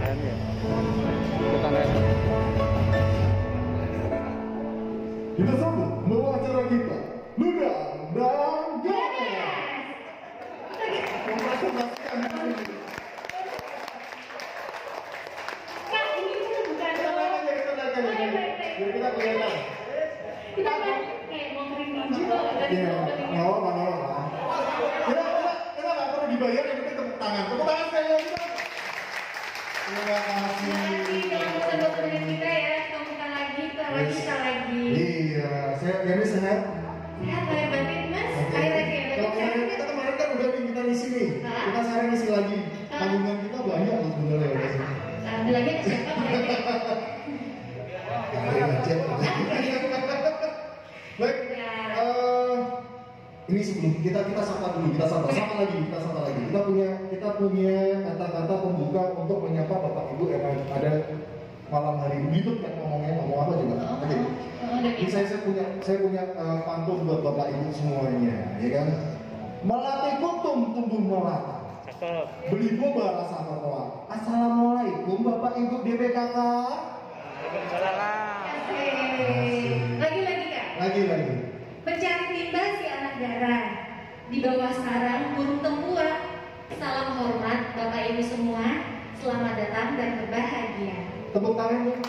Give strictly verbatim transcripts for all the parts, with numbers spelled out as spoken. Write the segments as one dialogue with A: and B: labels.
A: anu ya. Tetangga.
B: Kita sambut membawa acara kita, Luda dan Ganes. Mempresentasikan diri.
C: Kak, ini tuh bukan
B: Kita naik aja, kita naik aja. Biar kita kelihatan.
C: kita kan kayak mau kering juga kan
B: Iya, nggak apa-apa, nggak apa-apa. Kita, kita, kita nggak perlu dibayar, yang penting tepuk tangan. Tepuk tangan sekali lagi. Terima kasih.
C: jangan bosan-bosan dengan kita ya, kita buka lagi, kita lagi, kita lagi.
B: Iya, saya Ganes sehat.
C: Sehat lahir batin mas, lahir lagi ya.
B: Kalau kemarin kita kemarin kan udah nih kita ngisi nih.
C: Hah?
B: Kita sekarang ngisi lagi. Tabungan kita banyak loh sebenarnya ya.
C: Nah, lagi ke siapa mereka?
B: Yang aja. Baik.
C: Ya.
B: eh, ini sebelum kita kita sapa dulu, kita sapa, sapa lagi, kita sapa lagi. Kita punya kita punya kata-kata pembuka untuk menyapa Bapak Ibu yang ada malam hari ini. Gitu kan ngomongnya ngomong apa juga.
C: Oh,
B: Oke.
C: oh, udah
B: Ini
C: gitu.
B: saya, saya punya saya punya uh, pantun buat Bapak Ibu semuanya, ya kan? Melatih kuntum tumbuh melata.
A: Cakep.
B: Beli boba rasa cocoa. Assalamualaikum Bapak Ibu D B K K.
A: Waalaikumsalam.
C: Asik. Lagi-lagi kak.
B: Lagi lagi.
C: Mencari timba si anak darah. Di bawah sarang burung tempua. Salam hormat Bapak Ibu semua. Selamat datang dan berbahagia.
B: Tepuk tangan dong.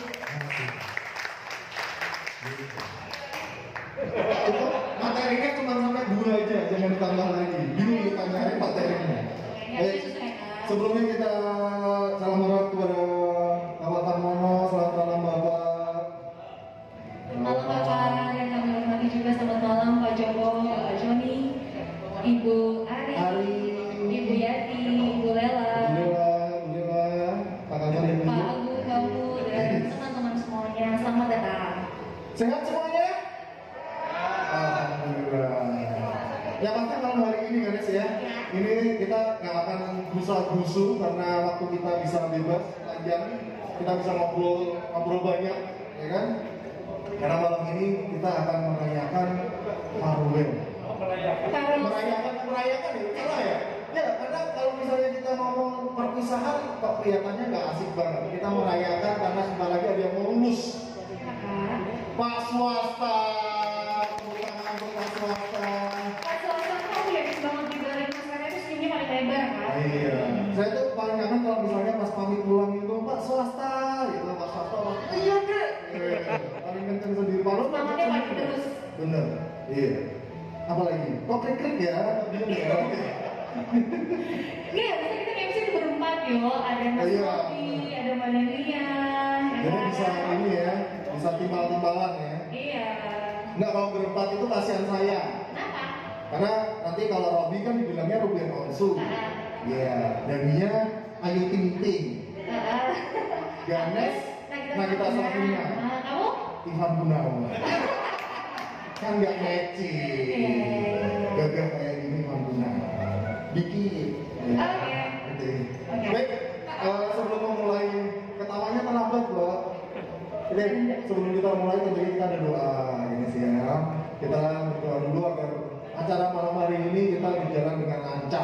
B: Cukup materinya cuma sampai dua aja, jangan ditambah lagi. Bingung ditanyain materinya. Baik, sebelumnya kita salam hormat kepada Bapak Tarmono, selamat malam Bapak.
C: Selamat malam Bapak yang kami hormati juga, selamat malam Pak Joko, Pak Joni, Ibu Ari,
B: Ari,
C: Ibu Yati, Ibu Lela,
B: Alhamdulillah, Alhamdulillah, Pak Kabar Ibu.
C: Pak Agu, kamu dan teman-teman semuanya, selamat datang.
B: Sehat semuanya? Alhamdulillah. Ya pasti malam hari ini Ganes ya. Ini kita nggak akan gusa-gusu karena waktu kita bisa bebas panjang, kita bisa ngobrol ngobrol banyak, ya kan? Karena malam ini kita akan merayakan Farewell.
C: Kalau
B: Merayakan merayakan ya, salah ya? Ya, karena kalau misalnya kita ngomong perpisahan kok kelihatannya nggak asik banget. Kita merayakan karena sebentar lagi ada yang mau lulus. Pak swasta, tepuk tangan untuk Pak swasta.
C: Pak swasta kamu ya bisa banget digarin masyarakat itu senyumnya paling lebar kan?
B: Iya, saya tuh paling kangen kalau misalnya pas pamit pulang itu Pak swasta, gitu Pak swasta, Pak. Iya deh, paling kenceng sendiri. Pak Ros
C: Semangatnya pagi terus.
B: bener, iya. Apalagi, kok krik-krik ya, diam ya.
C: Iya, biasanya kita M C itu berempat yo, ada Mas
B: Iya.
C: Robi, ada Mbak Nelia,
B: Jadi bisa ini ya, bisa timbal-timbalan ya.
C: Iya.
B: Enggak, kalau berempat itu kasihan saya.
C: Kenapa?
B: Karena nanti kalau Robi kan dibilangnya Ruben Onsu.
C: Ah.
B: Iya, dan dia Ayu Ting Ting.
C: Ah.
B: Ganes, Nagita Slavina.
C: Ah, kamu?
B: Ilham Gunawan. Kan nggak matching. Gagah kayak gini Ilham Gunawan. Dikit. Ya.
C: Oke.
B: Gitu.
C: Oke.
B: Baik, eh, sebelum memulai ketawanya terlambat loh. Oke, sebelum kita mulai tentunya kita ada doa ini sih ya. Kita berdoa dulu agar acara malam hari ini kita berjalan dengan lancar.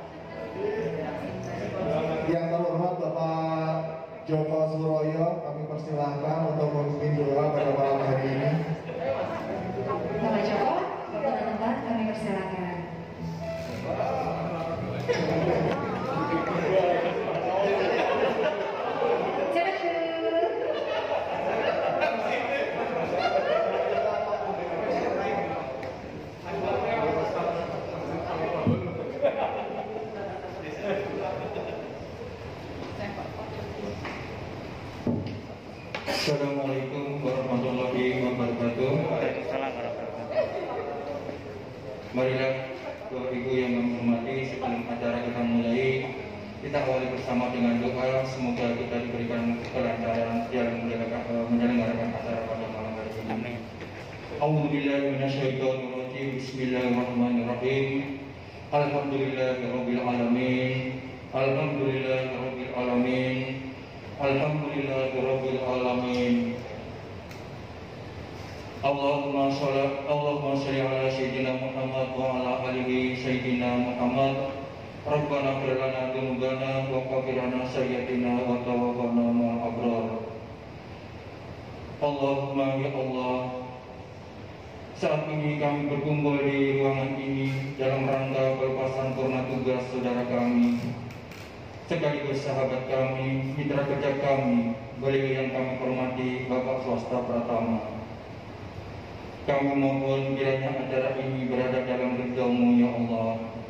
B: Yang terhormat Bapak Joko Suroyo, kami persilahkan untuk memimpin doa pada malam hari ini.
C: Bapak Joko, Bapak dan tempat kami persilakan. Siapa tuh?
D: Assalamualaikum warahmatullahi wabarakatuh.
A: Waalaikumsalam warahmatullahi wabarakatuh.
D: Marilah Bapak Ibu yang kami hormati, sebelum acara kita mulai, kita awali bersama dengan doa. Semoga kita diberikan kelancaran dalam menyelenggarakan acara pada malam hari ini.
A: Amin.
D: A'udzubillahi minasyaitonirrajim. Bismillahirrahmanirrahim. Alhamdulillahirabbil alamin. Alhamdulillahirabbil alamin. Alhamdulillahirabbil alamin. Allahumma sholli Allahumma sholli ala sayyidina Muhammad wa ala alihi sayyidina Muhammad. Rabbana ighfir lana dzunubana wa ghfir lana sayyi'atina wa tawaffana Allahumma ya Allah, saat ini kami berkumpul di ruangan ini dalam rangka pelepasan purna tugas saudara kami, sekaligus sahabat kami, mitra kerja kami, beliau yang kami hormati, Bapak Swasta Pratama. Kami mohon kiranya acara ini berada dalam ridha-Mu ya Allah.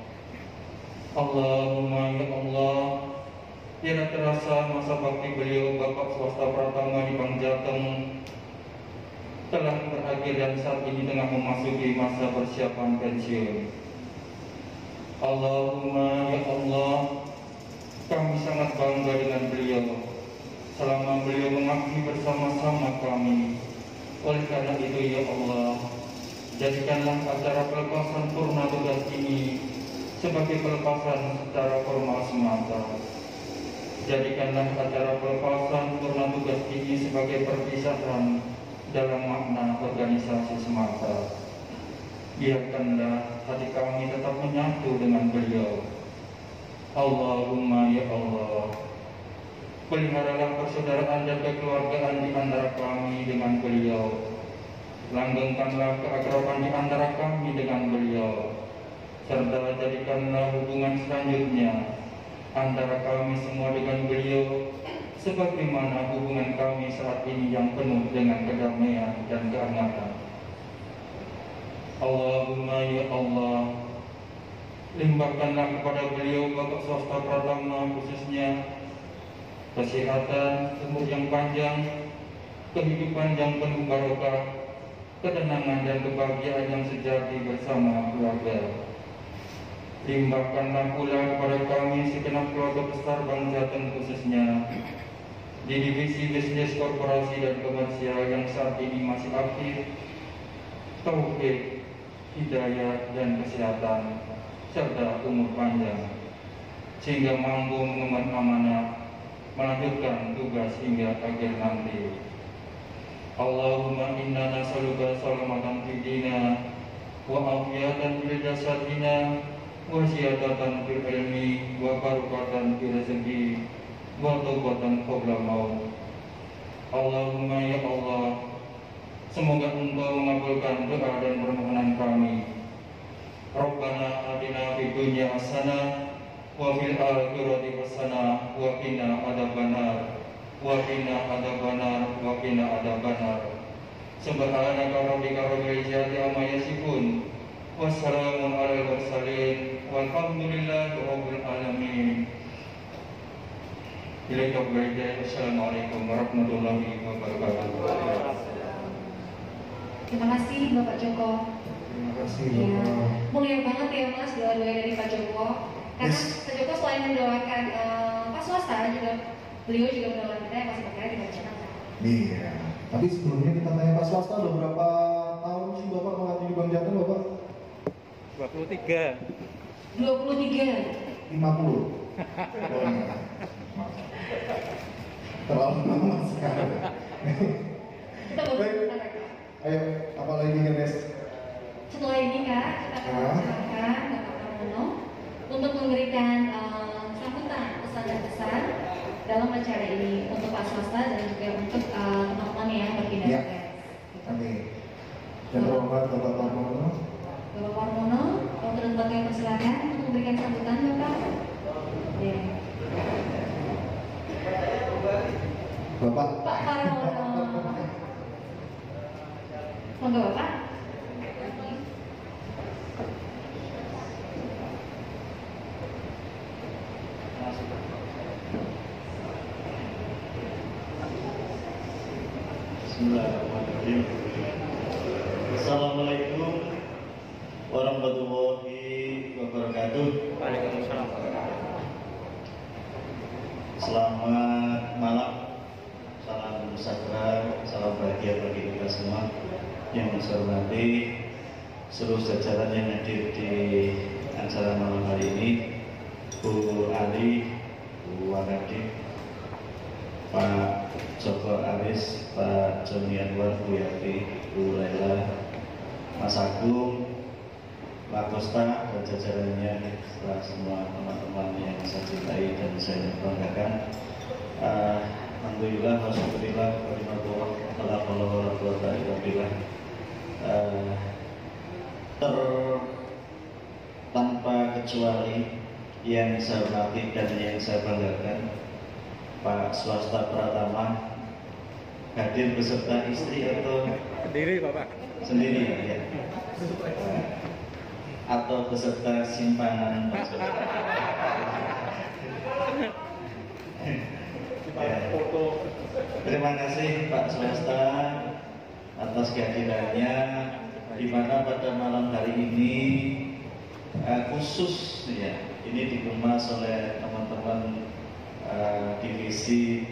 D: Allahumma ya Allah, tidak terasa masa bakti beliau Bapak Swasta Pratama di Bank Jateng telah berakhir dan saat ini tengah memasuki masa persiapan pensiun. Allahumma ya Allah, kami sangat bangga dengan beliau selama beliau mengabdi bersama-sama kami. Oleh karena itu ya Allah, jadikanlah acara pelepasan purna tugas ini sebagai pelepasan secara formal semata. Jadikanlah acara pelepasan purna tugas ini sebagai perpisahan dalam makna organisasi semata. Biarkanlah hati kami tetap menyatu dengan beliau. Allahumma ya Allah, peliharalah persaudaraan dan kekeluargaan di antara kami dengan beliau. Langgengkanlah keakraban di antara kami dengan beliau, serta jadikanlah hubungan selanjutnya antara kami semua dengan beliau sebagaimana hubungan kami saat ini yang penuh dengan kedamaian dan kehangatan. Allahumma ya Allah, limpahkanlah kepada beliau Bapak Swasta Pratama khususnya kesehatan, umur yang panjang, kehidupan yang penuh barokah, ketenangan dan kebahagiaan yang sejati bersama keluarga. Limpahkanlah pula kepada kami segenap keluarga besar Bank Jateng khususnya di divisi bisnis korporasi dan komersial yang saat ini masih aktif, taufik, hidayah dan kesehatan serta umur panjang sehingga mampu mengemban amanah melanjutkan tugas hingga akhir nanti. Allahumma inna nas'aluka salamatan fid dina wa afiyatan fil jasadina wa ziyadatan fil ilmi wa barakatan fil rezeki wa taubatan qabla maut. Allahumma ya Allah, semoga Engkau mengabulkan doa dan permohonan kami. Rabbana atina fid dunya hasanah wa fil akhirati hasanah wa qina adzabannar wa qina adzabannar wa qina adzabannar. Subhanaka rabbika rabbil izzati amma yasifun, wassalamun alal mursalin, walhamdulillahi rabbil alamin. Assalamualaikum warahmatullahi wabarakatuh.
C: Terima kasih Bapak Joko.
B: Terima kasih
C: Ya,
B: Bapak.
C: mulia banget ya Mas doa-doa dari Pak Joko. Karena
B: Yes.
C: Pak Joko selain mendoakan uh, Pak Swasta, juga beliau juga mendoakan kita yang masih berkarya di Bank Jateng.
B: Iya. Tapi sebelumnya kita tanya Pak Swasta, udah berapa tahun sih Bapak mengabdi di Bank Jateng Bapak?
A: dua puluh tiga.
C: dua puluh tiga.
B: lima puluh. Oh, iya. Maaf. Terlalu lama sekali.
C: Kita baru
B: Baik.
C: sebentar Kak.
B: Ayo, apa lagi Ganes?
C: Setelah ini Kak, kita akan
B: Ah.
C: mempersilakan Bapak Pramono untuk memberikan uh, sambutan pesan dan kesan dalam acara ini untuk Pak Swasta dan juga untuk uh, teman-teman yang berpindah
B: Ya.
C: tugas. Gitu.
B: Oke. Dan terhormat Bapak Pramono.
C: Bapak Pramono, kalau turun bagian persilakan untuk memberikan sambutan Bapak. Ya.
B: Bapak.
C: Pak Pramono. Monggo Bapak.
E: Bismillahirrahmanirrahim. Assalamualaikum warahmatullahi wabarakatuh.
A: Waalaikumsalam.
E: Selamat malam. Salam sejahtera, salam bahagia bagi kita semua. Yang saya hormati seluruh jajaran yang hadir di acara malam hari ini, Bu Ali, Bu Wanadi, Pak Joko Aris, Pak Joni Anwar, Bu Yati, Bu Laila, Mas Agung, Pak Kosta, dan jajarannya, setelah semua teman-teman yang saya cintai dan saya banggakan. Uh, Alhamdulillah, Alhamdulillah, Alhamdulillah, uh, ter tanpa kecuali yang saya hormati dan yang saya banggakan, Pak Swasta Pratama hadir beserta istri atau
A: Sendiri Bapak?
E: Sendiri ya. Uh, atau beserta simpanan Pak Swasta. Ya. Terima kasih Pak Swasta atas kehadirannya, di mana pada malam hari ini uh, khusus ya, ini dikemas oleh teman-teman uh, divisi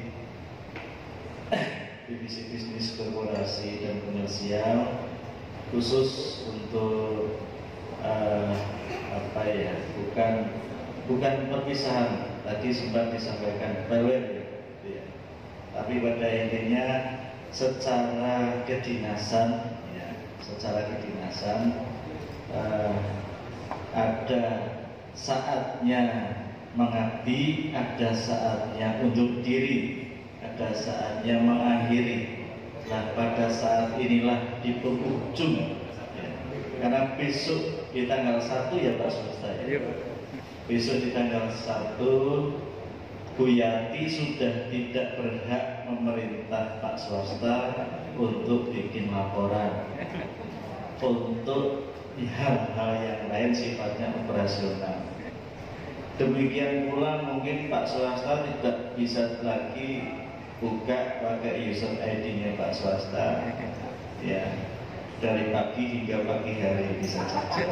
E: divisi bisnis korporasi dan komersial, khusus untuk uh, apa ya, bukan bukan perpisahan, tadi sempat disampaikan farewell ya, ya. Tapi pada intinya secara kedinasan ya, secara kedinasan uh, ada saatnya mengabdi, ada saatnya undur diri, ada saatnya mengakhiri. Nah, pada saat inilah di penghujung ya. Karena besok di tanggal satu ya Pak Swasta ya. Besok di tanggal satu Bu Yati sudah tidak berhak memerintah Pak Swasta untuk bikin laporan, untuk hal-hal yang lain sifatnya operasional. Demikian pula mungkin Pak Swasta tidak bisa lagi buka pakai user I D-nya Pak Swasta ya, dari pagi hingga pagi hari bisa saja.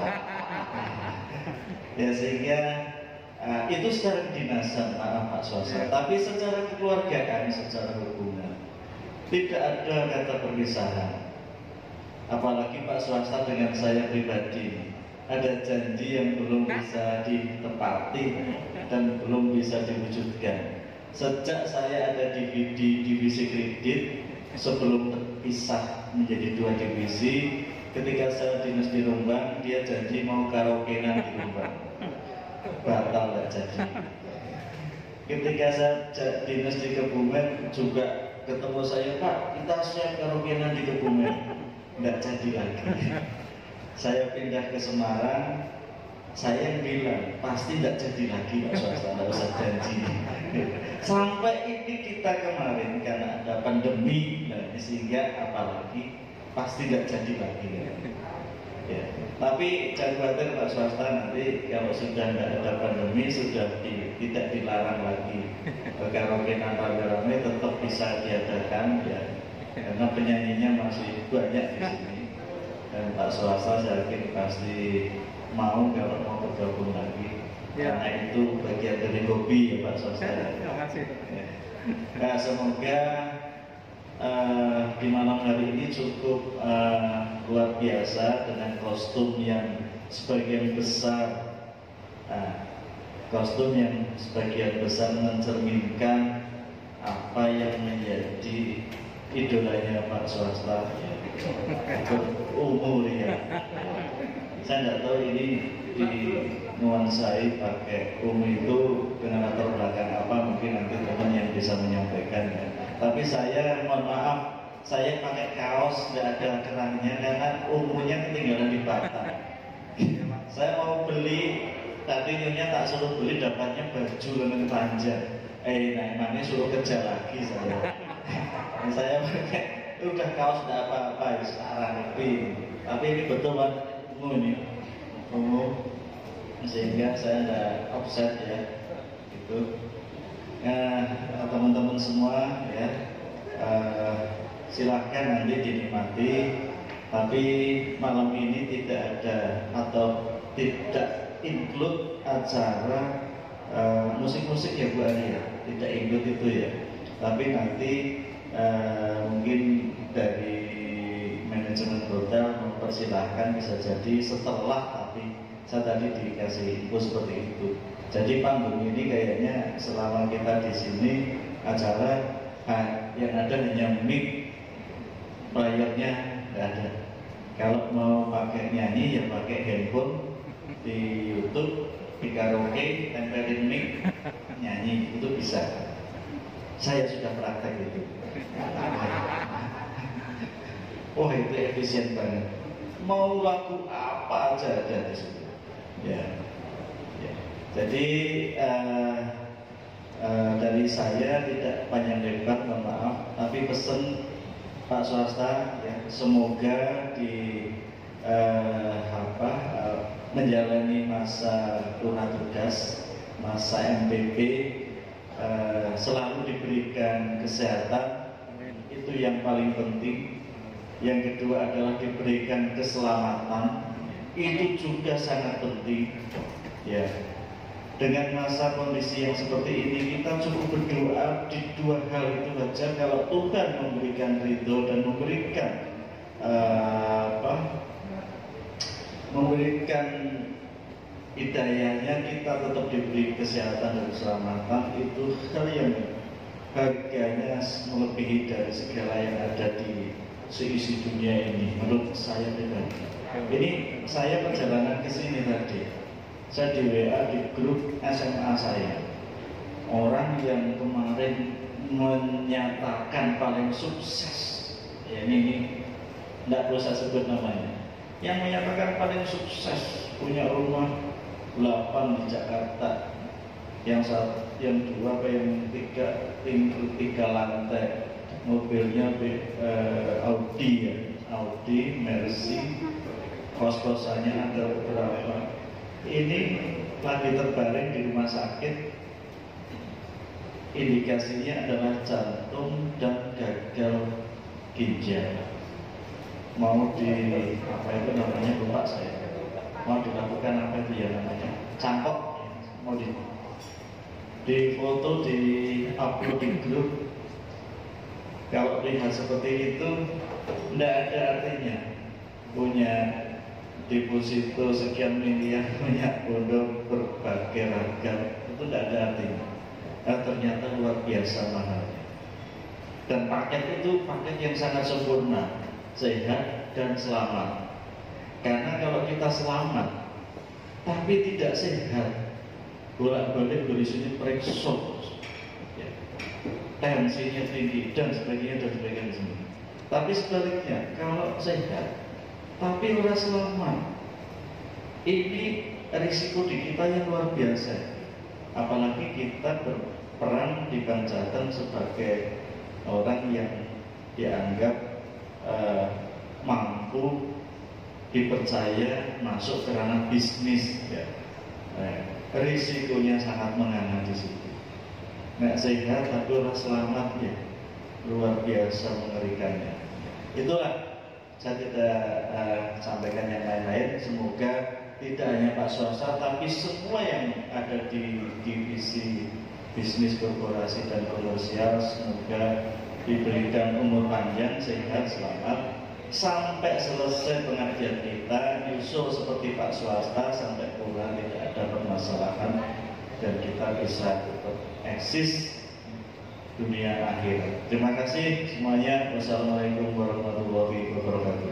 E: Ya, sehingga uh, itu secara kedinasan maaf Pak Swasta, tapi secara kekeluargaan, secara hubungan tidak ada kata perpisahan. Apalagi Pak Swasta dengan saya pribadi ada janji yang belum bisa ditepati dan belum bisa diwujudkan. Sejak saya ada di, di divisi kredit, sebelum terpisah menjadi dua divisi, ketika saya dinas di Rembang, dia janji mau karaokean di Rembang, batal nggak jadi. Ketika saya dinas di Kebumen juga ketemu saya, Pak, kita siap karaokean di Kebumen, nggak jadi lagi. Saya pindah ke Semarang, saya bilang pasti nggak jadi lagi Pak Swasta, nggak usah janji. Sampai ini kita kemarin karena ada pandemi, nah, sehingga apalagi pasti nggak jadi lagi. Ya. Tapi jangan khawatir Pak Swasta, nanti kalau sudah nggak ada pandemi, sudah di, tidak dilarang lagi karaokean rame-rame, tetap bisa diadakan ya, karena penyanyinya masih banyak di sini. Dan Pak Swasta saya yakin pasti mau kalau mau bergabung lagi ya. Karena itu bagian dari hobi ya Pak Swasta.
A: Terima kasih.
E: Ya. Nah, semoga uh, di malam hari ini cukup uh, luar biasa dengan kostum yang sebagian besar uh, kostum yang sebagian besar mencerminkan apa yang menjadi idolanya Pak Swasta ya. Umur ya. Saya tidak tahu ini di nuansai pakai umur itu dengan latar belakang apa, mungkin nanti teman yang bisa menyampaikan ya. Tapi saya mohon maaf, saya pakai kaos tidak ada kerangnya karena umurnya ketinggalan di Batam. Saya mau beli, tadi nyonya tak suruh beli, dapatnya baju lengan panjang. Eh, nah emangnya suruh kerja lagi saya. Saya pakai udah kaos tidak apa-apa sekarang, tapi tapi ini betul kan umum ini umum, sehingga saya ada offset ya gitu. Nah, teman-teman semua ya, uh, silahkan nanti dinikmati, tapi malam ini tidak ada atau tidak include acara musik-musik uh, ya Bu Ani ya, tidak include itu ya, tapi nanti Uh, mungkin dari manajemen hotel mempersilahkan bisa jadi setelah, tapi saya tadi dikasih info seperti itu. Jadi panggung ini kayaknya selama kita di sini acara ha, yang ada hanya mic, playernya nggak ada. Kalau mau pakai nyanyi ya pakai handphone di YouTube, di karaoke, tempelin mic, nyanyi itu bisa. Saya sudah praktek itu. Wah, itu efisien banget. Mau laku apa aja ada di situ. Ya. Ya. Jadi uh, uh, dari saya tidak panjang lebar, mohon maaf, tapi pesan Pak swasta, ya, semoga di uh, apa uh, menjalani masa tuna tugas, masa M P P, uh, selalu diberikan kesehatan, itu yang paling penting. Yang kedua adalah diberikan keselamatan, itu juga sangat penting. Ya, dengan masa kondisi yang seperti ini kita cukup berdoa di dua hal itu saja. Kalau Tuhan memberikan ridho dan memberikan uh, apa, memberikan hidayahnya, kita tetap diberi kesehatan dan keselamatan, itu hal yang harganya melebihi dari segala yang ada di seisi dunia ini. Menurut saya pribadi, ini saya perjalanan ke sini tadi, saya di W A di grup S M A saya, orang yang kemarin menyatakan paling sukses, ya ini, ini tidak perlu saya sebut namanya, yang menyatakan paling sukses, punya rumah delapan di Jakarta, yang satu, yang dua, apa yang tiga, tinggal tiga lantai, mobilnya eh, Audi ya, Audi, Mercy, kos-kosannya ada beberapa. Ini lagi terbaring di rumah sakit, indikasinya adalah jantung dan gagal ginjal. Mau di apa itu namanya, lupa saya. Mau dilakukan apa itu ya namanya, cangkok, mau di di foto, di upload di grup. Kalau lihat seperti itu, tidak ada artinya punya deposito sekian miliar, punya bondo berbagai ragam, itu tidak ada artinya. Nah, ternyata luar biasa mahalnya. Dan paket itu paket yang sangat sempurna, sehat dan selamat. Karena kalau kita selamat tapi tidak sehat, bolak-balik beli sini periksa, ya, tensinya tinggi dan sebagainya dan sebagainya. Tapi sebaliknya, kalau sehat tapi ora selamat, ini risiko di kita yang luar biasa. Apalagi kita berperan di Bank Jateng sebagai orang yang dianggap uh, mampu dipercaya masuk ke ranah bisnis, ya. Nah, risikonya sangat menganga di situ. Nggak sehat tapi orang selamat, ya, luar biasa mengerikannya. Itulah saya tidak uh, sampaikan yang lain-lain. Semoga tidak hanya Pak swasta tapi semua yang ada di divisi bisnis korporasi dan komersial, semoga diberikan umur panjang, sehat, selamat, sampai selesai pengajian kita, nyusul seperti Pak swasta sampai pulang tidak ada permasalahan dan kita bisa tetap eksis dunia akhir. Terima kasih semuanya. Wassalamualaikum warahmatullahi wabarakatuh.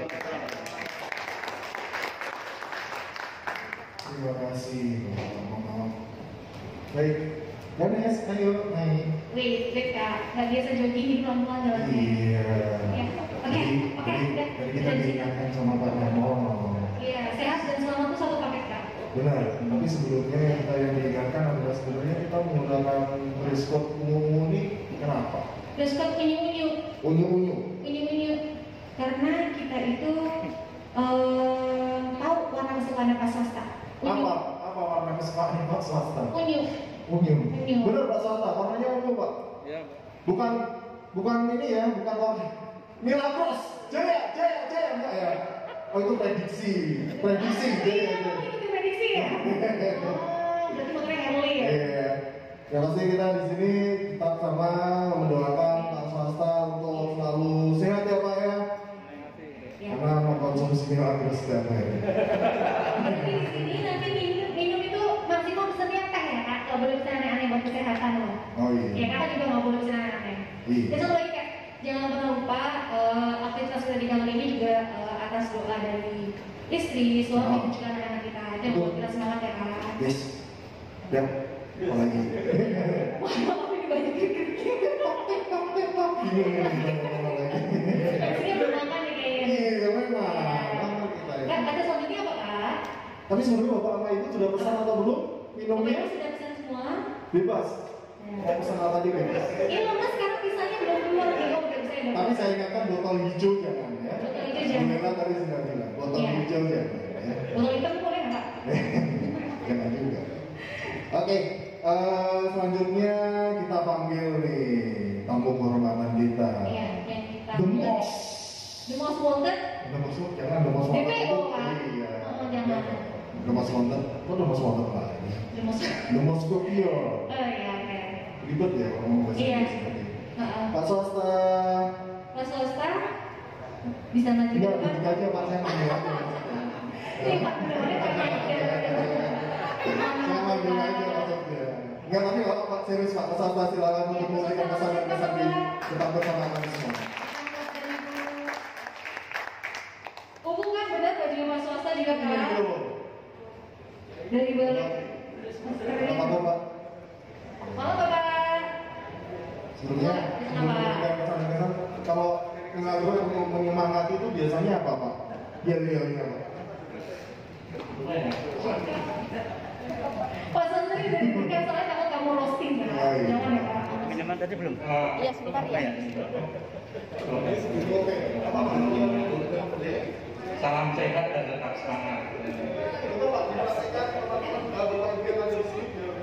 B: Terima kasih. Baik, Ganes, ayo naik.
C: Wait, wait kak, nggak biasa jogging di pelan-pelan jalannya.
B: Iya.
C: Ya, oke, oke, udah.
B: Tadi kita diingatkan sama Pak Namo.
C: Iya, sehat dan selamat itu satu paket kak.
B: Benar, tapi sebelumnya kita yang diingatkan adalah sebenarnya kita menggunakan dress code unyu-unyu ini kenapa?
C: Dress code unyu-unyu.
B: Unyu-unyu.
C: Unyu-unyu. Karena kita itu eh, tahu warna kesukaan Pak swasta. Unyu.
B: Apa? Apa warna kesukaan Pak swasta?
C: Unyu.
B: Unyu.
C: Unyu.
B: Benar Pak swasta, warnanya unyu Pak.
A: Ya,
B: Bukan, bukan ini ya, bukan warna Milagros, Jaya, Jaya, Jaya, enggak ya? Oh itu prediksi, prediksi, Jaya, Jaya.
C: Itu prediksi ya? Oh, berarti makanya Herli ya?
B: Iya, ya pasti kita di sini tetap sama mendoakan Pak swasta untuk selalu sehat ya Pak ya.
C: Ya.
B: Karena mengkonsumsi Milagros setiap hari.
C: Berarti di sini nanti minum, minum itu maksimal pesannya teh ya kak? Gak boleh pesan aneh-aneh buat kesehatan loh.
B: Oh iya.
C: Ya kakak juga gak boleh pesan aneh-aneh.
B: Iya.
C: Dan satu lagi kak, jangan pernah lupa uh, aktivitas kita di kali ini juga uh, atas doa dari istri, suami, dan juga anak-anak kita. Dan buat kita semangat ya kak.
B: Yes. Ya, apa lagi?
C: Wah, banyak kerikil.
B: Bingung ini gimana lagi.
C: Pastinya belum makan nih kayaknya.
B: Iya memang. Lama kita ya.
C: Kan ada selanjutnya apa kak?
B: Tapi sebenarnya bapak sama ibu sudah pesan atau belum minumnya?
C: Pokoknya sudah pesan semua.
B: Bebas. Mau pesan apa tadi bebas?
C: Iya mama sekarang pisahnya belum keluar nih. Oh udah bisa ya.
B: Tapi saya ingatkan botol hijau jangan ya.
C: Botol hijau jangan.
B: Bu Nela tadi sudah bilang botol
C: Iya.
B: hijau jangan ya.
C: Botol hitam boleh nggak?
B: Jangan juga. Oke, eh, selanjutnya kita panggil nih tamu kehormatan kita.
C: Iya, yang kita.
B: The most.
C: The most wanted.
B: The most jangan the most
C: D P O
B: wanted.
C: kan?
B: Iya.
C: Oh jangan.
B: The most wanted. Kok the most wanted lagi?
C: The most.
B: The most copier.
C: Oh iya oke.
B: Ribet ya kalau ngomong bahasa
C: Iya.
B: Inggris seperti ini.
C: Heeh.
B: Pak swasta.
C: Pak swasta bisa nanti
B: Enggak,
C: Pak.
B: duduk aja Pak, saya manggil aja.
C: Iya Pak, benar-benar Pak.
B: Saya manggil aja Pak Sofia. Enggak, tapi kalau Pak serius Pak, Pak swasta silakan untuk memberikan pesan dan pesan di depan bersama kami semua.
C: Kuku kan benar baju Pak swasta juga
B: Ini
C: kan?
B: dulu.
C: Dari balik.
B: Apa tuh Pak?
C: Halo Bapak.
B: Sebelumnya, sebelum memberikan pesan dan pesan, kalau mengatur yang menyemangati itu biasanya apa Pak? Yel-yelnya Pak?
C: Pak Santri dari berikan soalnya takut kamu roasting ya.
B: Iya, iya.
C: Jangan ya Pak.
A: Minuman tadi belum?
C: Iya sebentar ya.
B: Oke, apa Pak?
D: Salam sehat dan tetap semangat.
B: Itu Pak, dipastikan Bapak kegiatan di sini biar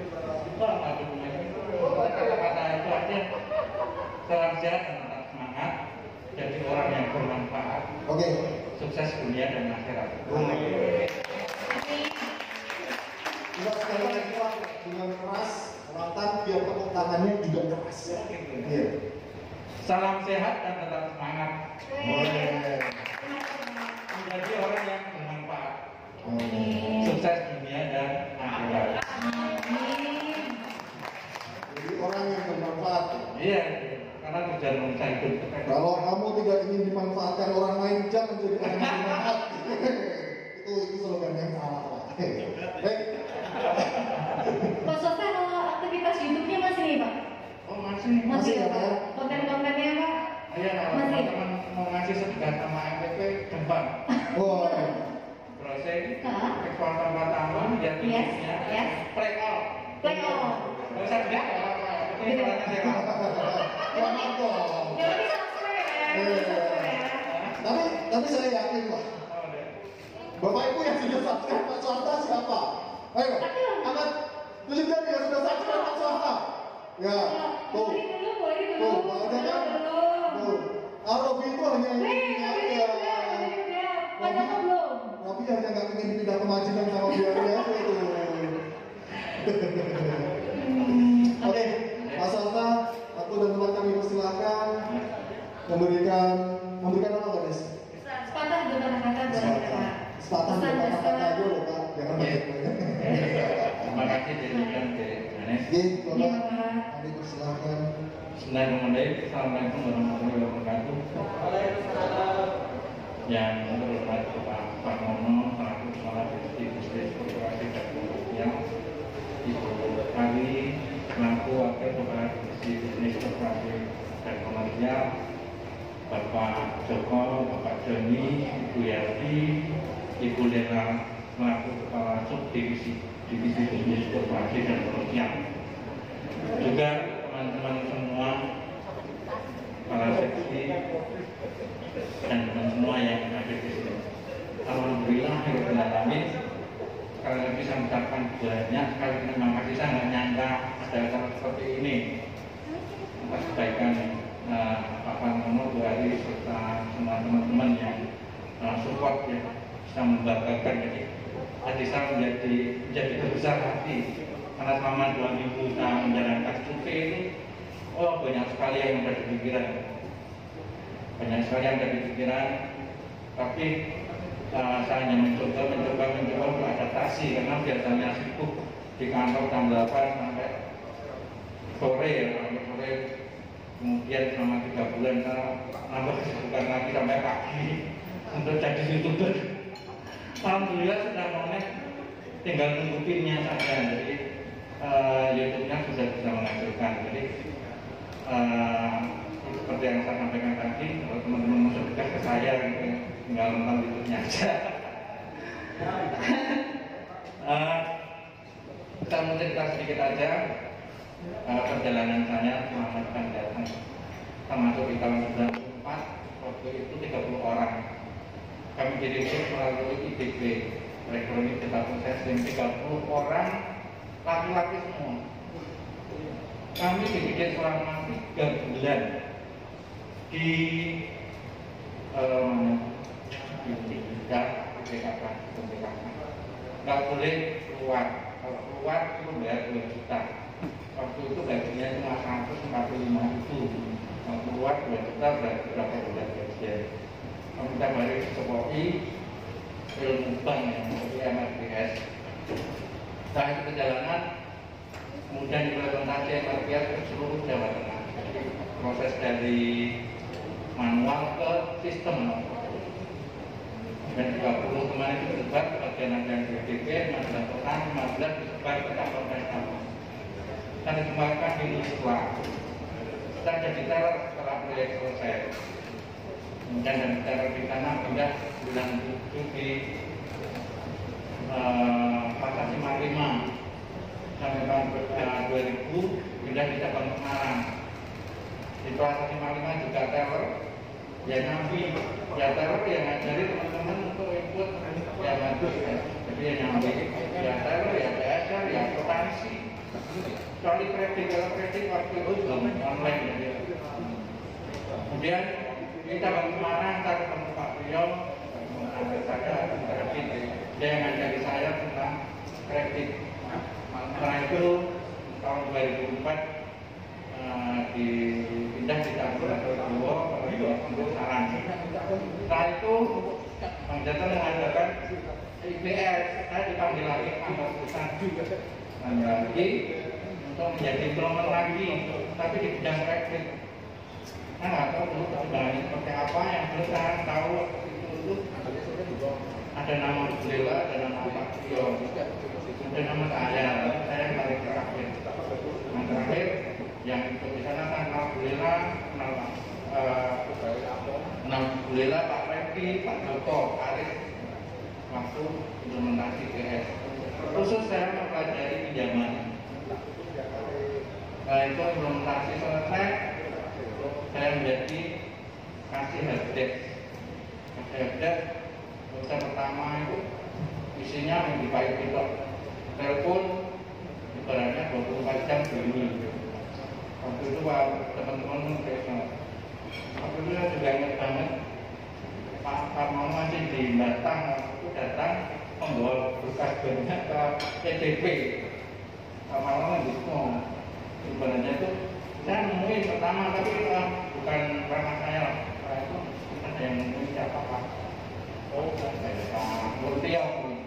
B: bisa.
D: Kata-kata itu aja. Salam sehat dan tetap semangat. Jadi orang yang bermanfaat,
B: Oke.
D: sukses dunia dan akhirat.
B: Juga sekali lagi Pak, dengan keras, mantap, biar tepuk tangannya juga keras. Iya.
D: Salam sehat dan tetap semangat.
B: Boleh.
D: Menjadi orang yang bermanfaat,
B: Oke.
D: sukses dunia dan akhirat.
B: Jadi orang yang bermanfaat.
D: Iya, karena tujuan manusia hidup itu kan.
B: Kalau kamu tidak ingin dimanfaatkan orang lain, jangan jadi orang yang bermanfaat. itu itu slogan yang salah Pak. Baik.
C: Pak Swasta kalau aktivitas YouTube-nya masih nih Pak?
D: Oh masih.
B: Masih ya, Pak?
C: Konten-kontennya Pak?
D: Iya, kalau
C: Masih.
D: teman-teman mau ngasih sedekah sama M P P, gampang.
B: Wah.
D: Proses
C: Hah?
D: ekspor pertama yang
C: Yes,
D: intinya
C: yes.
D: play out.
C: Play on.
D: Nggak usah beli apa-apa. Ini orangnya sewa.
B: Selamat dong.
C: Jangan di subscribe ya.
B: Iya.
C: Subscribe ya.
B: Tapi tapi saya yakin Pak.
D: Oh, deh.
B: Bapak Ibu yang sudah subscribe Pak Swasta siapa? Ayo, angkat tunjuk jari yang sudah subscribe Pak Swasta. Ya, tuh,
C: Boleh dulu, boleh dulu.
B: tuh, ada kan?
C: Belum.
B: Tuh, Arabi itu hanya
C: Nih,
B: ingin
C: tadi
B: ya.
C: udah, tadi udah. Pada kok belum?
B: Tapi hanya nggak ingin pindah ke majikan sama biarnya aja tuh. Oke, Pak Swasta, aku dan teman kami persilakan memberikan memberikan apa guys?
C: Sepatah dua kata-kata buat kita, Pak.
B: Sepatah dua
C: Pesan
B: kata-kata
C: dasar.
B: aja loh Pak, jangan banyak-banyak.
D: Terima kasih jadikan ke Ganes.
B: Oke,
C: Iya,
B: Bapak,
C: Pak.
B: kami persilakan.
D: Bismillahirrahmanirrahim. Assalamualaikum warahmatullahi wabarakatuh. Yang terhormat Bapak Pak Mono, selaku Kepala Divisi Bisnis Korporasi dan Komersial, Ibu Ari, selaku Wakil Kepala Divisi Bisnis Korporasi dan Komersial, Bapak Joko, Bapak Joni, Ibu Yardi, Ibu Lela, selaku Kepala Subdivisi Divisi Bisnis Korporasi dan Komersial. Juga teman-teman semua, para seksi dan teman semua yang ada di sini. Alhamdulillah, Alhamdulillah, kalau bisa mengucapkan banyak sekali terima kasih. Saya nggak nyangka ada acara seperti ini atas kebaikan uh, Bapak Mono, Bu Ari, serta semua teman-teman yang uh, support ya, bisa membanggakan. Jadi hati saya menjadi menjadi terbesar hati karena selama dua minggu saya menjalankan survei ini, oh banyak sekali yang ada di pikiran, banyak sekali yang ada di pikiran, tapi uh, saya hanya mencoba, mencoba, mencoba untuk adaptasi karena biasanya sibuk di kantor jam delapan sampai sore ya, sampai sore, kemudian selama tiga bulan saya nambah kesibukan lagi sampai pagi untuk jadi youtuber. Alhamdulillah sudah mulai, tinggal nunggu pinnya saja. Jadi uh, YouTube-nya sudah bisa menghasilkan. Jadi uh, seperti yang saya sampaikan tadi, kalau teman-teman mau sedekah ke saya gitu, tinggal nonton YouTube-nya aja. uh, Saya mau cerita sedikit aja uh, perjalanan saya selama akan datang, termasuk di tahun sembilan puluh empat, waktu itu tiga puluh orang. Kami direkrut melalui I D P, Electronic Data Processing, tiga puluh orang, laki-laki semua. Kami dididik selama tiga bulan di um, di tiga P K K, nggak boleh keluar. Kalau keluar itu bayar dua juta. Waktu itu gajinya cuma seratus empat puluh lima ribu. Kalau keluar dua juta berarti berapa bulan gajinya? Kami kita balik ke Sepoki, ilmu bank yang seperti M R B S. Setelah itu perjalanan, kemudian implementasi M R B S ke seluruh Jawa Tengah. Jadi proses dari manual ke sistem. Dan tiga puluh kemarin itu disebar ke bagian yang D D P, lima belas orang, lima belas disebar ke cabang-cabang. Dan dikembangkan di Islam. Kita jadi teror setelah proyek selesai. Kemudian dari teror di sana pindah bulan tujuh di uh, Pasar Simpang lima sampai tahun dua ribu pindah di cabang Semarang. Di Pasar Simpang lima juga teror. Ya nabi, ya teror yang ngajari teman-teman untuk ikut ya bagus ya. Jadi ya nabi, ya teror, ya B S R, ya potensi. Kecuali kredit, kalau kredit waktu itu belum online ya. Kemudian kita bangun Semarang, kita ketemu Pak Priyo, mengambil saya kredit. Dia yang ngajari saya tentang kredit. Setelah itu tahun dua ribu empat dipindah di Campur atau Jawa untuk saran. Setelah itu Bang Jata mengadakan I B S, saya dipanggil lagi angkatan lagi untuk menjadi diplomat lagi, tapi di bidang kredit. Saya nggak tahu dulu pertimbangannya seperti apa, yang belum saya tahu itu itu ada nama Blela, ada nama Pak Tio, ada nama saya, saya yang paling terakhir. Yang terakhir yang ikut di sana kan kenal Blela, kenal kenal Blela, Pak Refki, Pak Joko, Arif, waktu implementasi P S. Khusus saya mempelajari pinjaman. Nah, itu implementasi selesai, saya menjadi kasih helpdesk. Kasih helpdesk, urusan pertama itu isinya yang dipakai itu telepon, ibaratnya dua puluh empat jam dulu. Waktu itu teman-teman kayak waktu itu saya juga ingat banget Pak Parmono masih di Batang, waktu itu datang membawa berkas banyak ke E D P. Pak Parmono gitu, sebenarnya itu saya nemuin pertama, tapi uh, bukan karena saya, karena itu ada yang nemuin siapa Pak? Oh, saya Pak Murtio.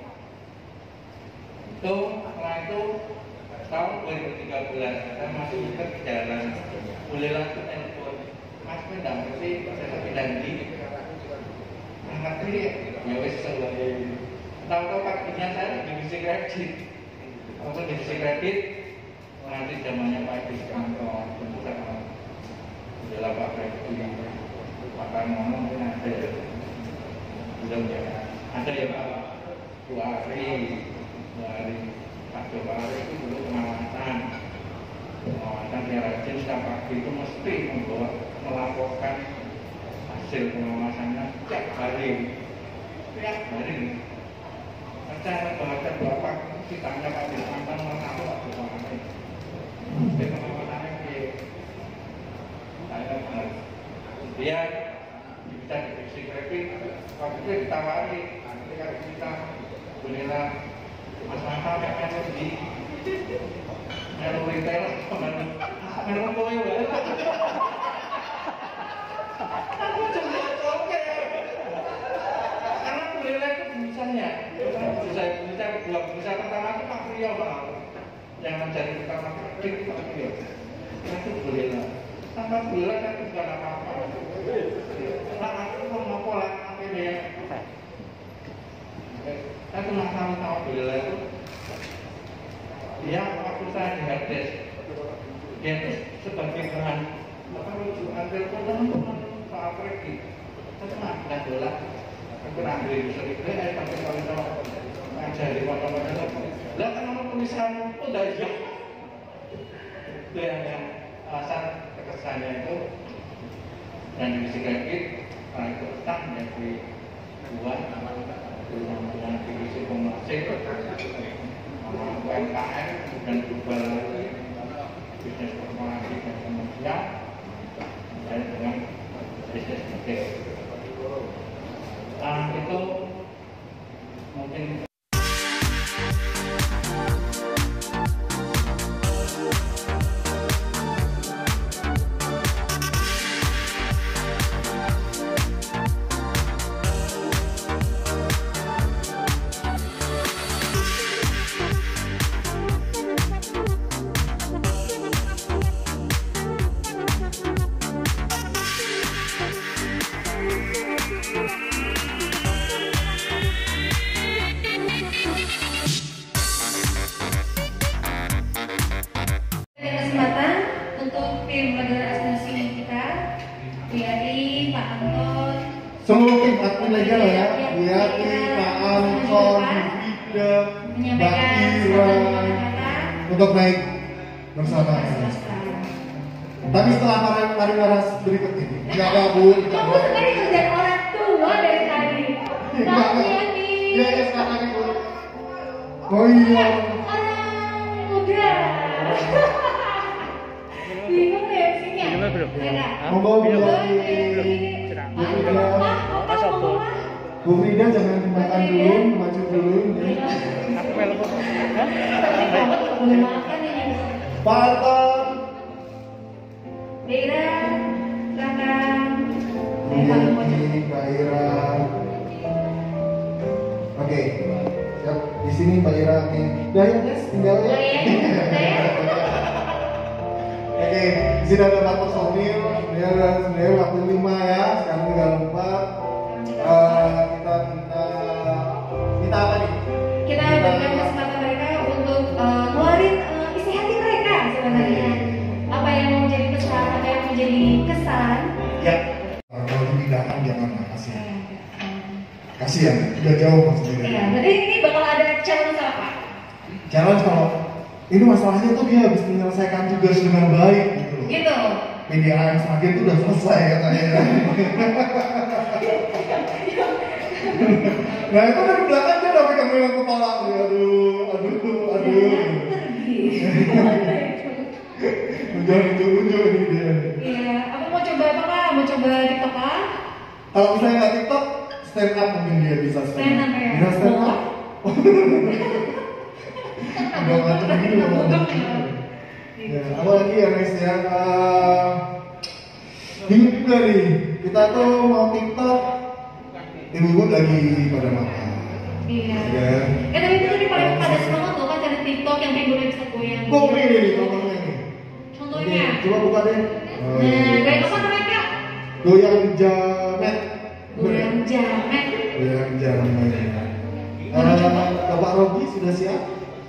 D: Itu setelah itu tahun dua ribu tiga belas saya masih ingat jalan, boleh langsung telepon, Mas Pendang, tapi saya pindah di angkat ini, ya wes selalu. Tahu-tahu paginya saya divisi kredit, waktu divisi kredit nanti zamannya Pak Idris Kanto, tentu sama adalah Pak Freddy, Pak Karmono mungkin ada ya, belum ya, ada ya Pak Buari, Buari, Pak Buari itu dulu pengawasan, pengawasan dia rajin setiap pagi itu mesti membawa melaporkan hasil pengawasannya setiap hari, setiap hari. Saya baca bapak ditanya Pak Idris Kanto nomor satu Pak Buari. Dia pengawasannya di saya harus dia bisa divisi kredit. Waktu itu ditawari nanti kalau kita bolehlah Mas Mangkal kayak di melu retail melu kowe wae. Aku juga oke karena bolehlah itu bisanya bisa bisa dua bisa pertama itu Pak Priyo Pak yang mencari pertama kredit Pak Priyo itu bolehlah tanpa boleh kan bukan apa-apa. Nah aku mau pola apa ini? Saya cuma tahu tahu boleh itu. Dia waktu saya kita di harddisk. Di harddisk sebagai bahan apa rujukan telepon Pak Apreki. Kita nggak dolar. Kita ambil bisa dibeli, eh tapi kalau kita ngajari foto-foto, lah kan nomor tulisan udah ya. Itu yang yang alasan kekesannya itu dan disikapin, nah itu tak menjadi dua dengan divisi komersil, U M K M dan global bisnis korporasi dan komersial dan dengan bisnis retail. Nah itu mungkin
C: kesempatan untuk tim Negara Asnasi kita, Bu Yati, Pak Anton,
B: Seluruh tim admin aja lah ya, Bu Yati, Pak Anton, Frida, Mbak Ira, untuk naik bersama. Tapi setelah mari waras berikut ini, nggak apa Bu.
C: Kamu sebenarnya kerjaan orang tua dari tadi. Pak Yati.
B: Iya, iya sekarang lagi Bu. Oh iya.
C: Orang muda. Bingung ya sini ya?
B: Monggo Bu Yati. Bu Frida jangan dimakan dulu, maju dulu.
C: Boleh makan ini.
B: Pak Anton.
C: Ira, silakan.
B: Bu Yati, Mbak Ira. Oke, siap. Di sini Mbak Ira. Oke, udah ya guys, tinggal ya. Oke, di sini ada empat personil. Ini ada sebenarnya waktu lima ya, sekarang tinggal empat. Uh, kita minta minta apa nih?
C: Kita berikan kesempatan mereka untuk uh, ngeluarin uh, isi hati mereka sebenarnya. Apa yang mau jadi pesan, apa yang mau jadi kesan.
B: Ya. Kalau tindakan jangan kasihan. Kasihan, udah jauh maksudnya.
C: Iya, berarti ini bakal ada challenge apa?
B: Challenge kalau ini masalahnya tuh dia habis menyelesaikan tugas dengan baik gitu loh.
C: Gitu.
B: P D A M semakin tuh udah selesai katanya. Nah itu dari belakang dia udah pegang pegang kepala. Aduh, aduh, aduh. Jangan unjuk-unjuk ini dia.
C: Iya, aku mau coba apa kak? Mau coba TikTok kak?
B: Kalau misalnya nggak TikTok, stand up mungkin dia bisa stand up.
C: Stand up ya?
B: Bisa stand up. Udah macam gini loh. Ya, apa lagi ya guys ya? Uh, bingung juga nih. Kita tuh mau TikTok, ibu-ibu lagi pada makan.
C: Iya.
B: Ya.
C: Eh tapi itu tadi paling pada semangat loh kan cari TikTok yang figurnya bisa goyang.
B: Kok ini nih contohnya nih?
C: Contohnya.
B: Oke, coba buka deh.
C: Nah, kayak apa namanya kak?
B: Goyang jamet.
C: Goyang jamet.
B: Goyang jamet. Uh, Bapak Rogi sudah siap?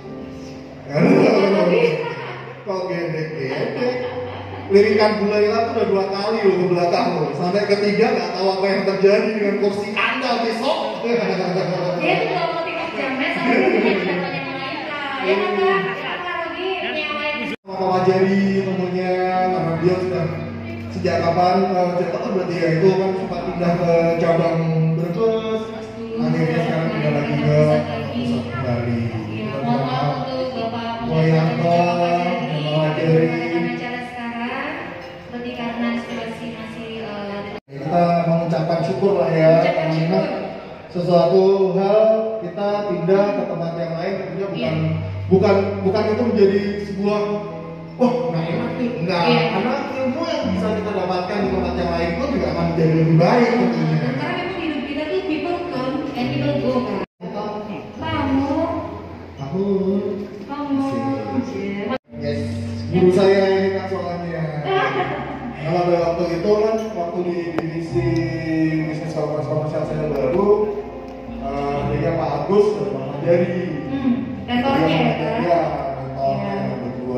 B: Kok gedek-gedek? Lirikan Bu Laila tuh udah dua kali loh ke belakang loh. Sampai ketiga nggak tahu apa yang terjadi dengan kursi Anda besok.
C: Dia tuh kalau mau TikTok jamet, soalnya dia punya datanya yang lain kak. Ya kan kak? Kak Rogi punya yang lain.
B: Pak Wajari tentunya karena dia sudah sejak kapan uh, cerita kan berarti ya itu kan sempat pindah ke cabang Brebes, akhirnya sekarang pindah lagi ke pusat kembali.
C: Iya, mohon maaf untuk Bapak
B: Moyanto, Wajari.
C: Acara sekarang, seperti karena situasi masih uh,
B: Kita mengucapkan syukur lah ya,
C: Mengucapkan
B: karena
C: syukur.
B: sesuatu hal kita pindah ke tempat yang lain tentunya bukan
C: Iya.
B: bukan bukan itu menjadi sebuah wah nggak enak nih, enggak,
C: Iya.
B: karena ilmu yang bisa kita dapatkan di tempat yang lain pun juga akan menjadi lebih baik tentunya.
C: karena memang hidup kita tuh people come and people go kan. Kamu,
B: Aku,
C: kamu,
B: yes, guru saya ini kan soalnya. Kalau ada waktu itu kan waktu di divisi bisnis komersial komersial saya baru, uh, dia Pak Agus dan Pak Majari.
C: Hmm, kantornya ya kan?
B: Iya, kantornya berdua.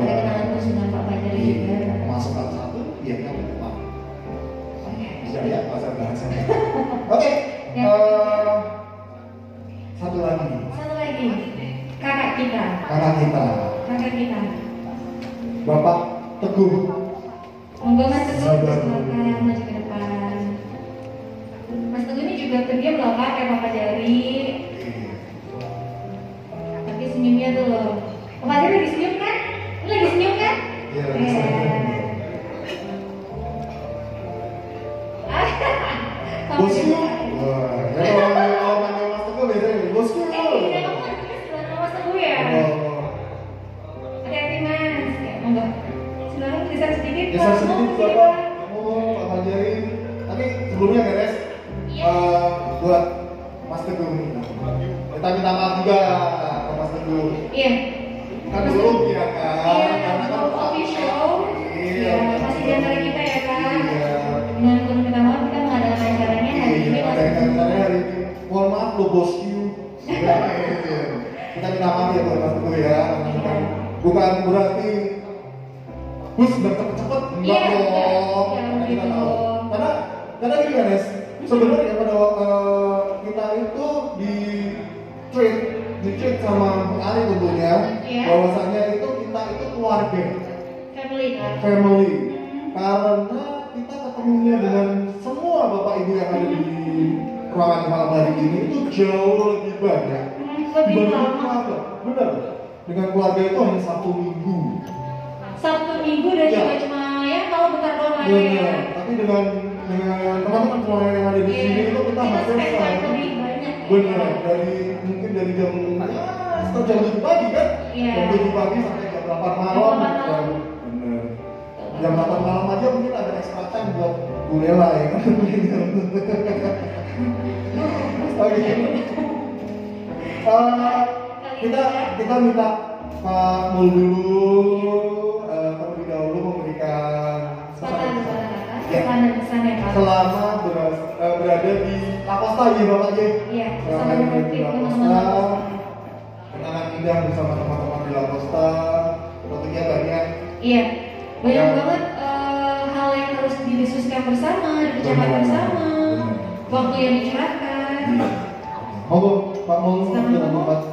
B: Tidak ya, bahasa bahasa. Oke,
C: Ya.
B: eh, satu lagi,
C: Satu lagi, kakak kita,
B: kakak kita,
C: kakak kita.
B: Bapak Teguh.
C: Monggo Mas Teguh,
B: Sabar.
C: silakan maju ke depan. Mas Teguh ini juga pendiam loh Kak, kayak Bapak Jari. Tapi senyumnya tuh loh. Bapak Jari lagi senyum kan? Ini lagi senyum kan?
B: Iya, lagi senyum.
C: Ah, kamu
B: Bosku,
C: juga.
B: wah, ya kalau kalau manggil Mas Teguh biasanya bosku.
C: Eh, ini kamu kan sebelah Mas Teguh ya?
B: Oh,
C: Hati-hati Mas. Ya, monggo. Silakan geser sedikit.
B: geser
C: Pak.
B: sedikit
C: Monggo,
B: Bapak, ngomong Pak Fajarin. Tapi sebelumnya beres,
C: Iya.
B: eh, buat Mas Teguh nih. Kita minta maaf juga ke Mas Teguh.
C: Iya.
B: Kan dulu ya kan,
C: Iya,
B: karena kan
C: coffee show.
B: Iya,
C: Ya, masih di antara kita ya Kak.
B: Iya.
C: Dengan penuh minta maaf kita mengadakan acaranya hari ini
B: Iya,
C: Mas
B: ada
C: Teguh.
B: acaranya hari ini. Mohon maaf lo bosku. Iya, iya. Kita minta maaf ya buat Mas Teguh ya. Bukan, bukan berarti bus bercepet-cepet enggak
C: Iya,
B: dong.
C: enggak.
B: Karena
C: Jangan
B: kita
C: gitu
B: tahu.
C: dong.
B: Karena karena gini kan Nes, sebenarnya pada eh, kita itu di treat di treat sama Bu Ari tentunya
C: Iya.
B: bahwasanya itu kita itu keluarga,
C: Family Kak.
B: family. Karena kita ketemunya dengan semua bapak ibu yang ada di ruangan malam hari ini itu jauh lebih banyak
C: Hmm, lebih
B: dibanding
C: lama.
B: keluarga. Benar. Dengan keluarga itu hanya satu minggu.
C: Sabtu Minggu dan
B: Iya.
C: juga cuma ya kalau bentar doang aja ya.
B: Benar. Tapi dengan dengan teman-teman keluarga yang ada di
C: Iya.
B: sini itu kita
C: Kita
B: hampir
C: spend time
B: sehari.
C: lebih banyak.
B: Benar. Dari mungkin dari jam ya, sekitar jam tujuh pagi kan?
C: Iya.
B: Jam tujuh pagi sampai jam delapan malam.
C: Jam delapan malam.
B: Dan- Benar. Jam delapan malam aja mungkin ada extra time buat Bu Lela ya kan? Oke. Eh, kita kita minta Pak Mul dulu eh, terlebih dahulu memberikan
C: Sepatah
B: pesan.
C: sepatah pesan dan pesan ya Pak.
B: Selama beras- eh, berada di Lakosta ya Bapak ya.
C: Iya,
B: Selama
C: bersama
B: berada
C: dengan
B: di
C: tim
B: Lakosta,
C: teman-teman.
B: kenangan indah bersama teman-teman di Lakosta, tentunya banyak.
C: Iya, banyak
B: Ya.
C: banget eh, hal yang harus didiskusikan bersama, dibicarakan
B: Benar.
C: bersama,
B: Benar.
C: waktu yang dicurahkan.
B: Monggo Pak Mul
C: Silakan,
B: dengan
C: Pak.
B: Bapak.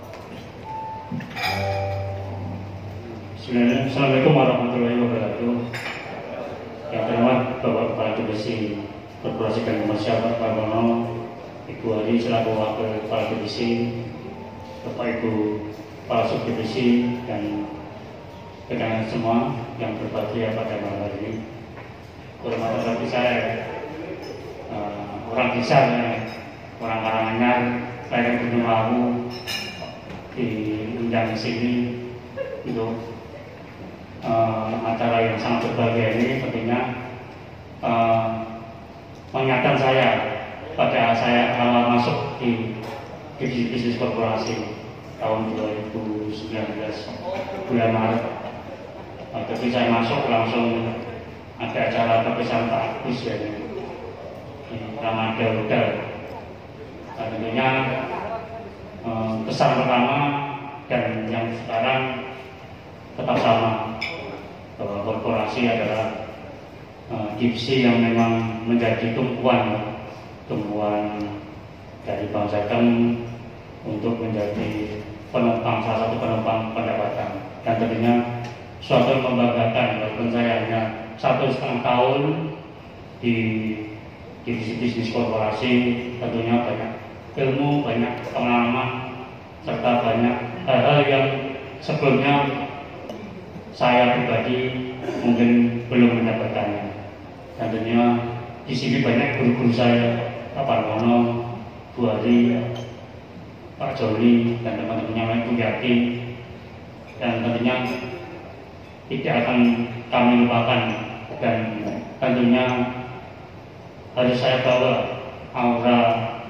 F: Bismillahirrahmanirrahim. Assalamualaikum warahmatullahi wabarakatuh. Yang terhormat Bapak Kepala Divisi Korporasi dan Komersial Pak Pramono, Ibu Hari selaku Wakil Kepala Divisi, Bapak Ibu Kepala Subdivisi dan rekan semua yang berbahagia pada malam hari ini. Kehormatan bagi saya, uh, orang desa, orang Karanganyar, saya Gunung Lawu diundang di sini untuk uh, acara yang sangat berbahagia ini. Tentunya uh, mengingatkan saya pada saya awal masuk di divisi bisnis korporasi tahun dua ribu sembilan belas bulan Maret. Uh, ketika saya masuk langsung ada acara perpisahan Pak Agus ya, di Ramada Hotel. Uh, tentunya uh, pesan pertama dan yang sekarang tetap sama, bahwa korporasi adalah uh, divisi yang memang menjadi tumpuan tumpuan dari bangsa Jateng untuk menjadi penopang, salah satu penopang pendapatan. Dan tentunya suatu yang membanggakan, walaupun saya hanya satu setengah tahun di divisi bisnis korporasi, tentunya banyak ilmu, banyak pengalaman, serta banyak hal-hal yang sebelumnya saya pribadi mungkin belum mendapatkannya. Dan tentunya di sini banyak guru-guru saya, Pak Parmono, Bu Ari, Pak Joni, dan teman-temannya lain, Bu Yati, dan tentunya tidak akan kami lupakan. Dan tentunya harus saya bawa aura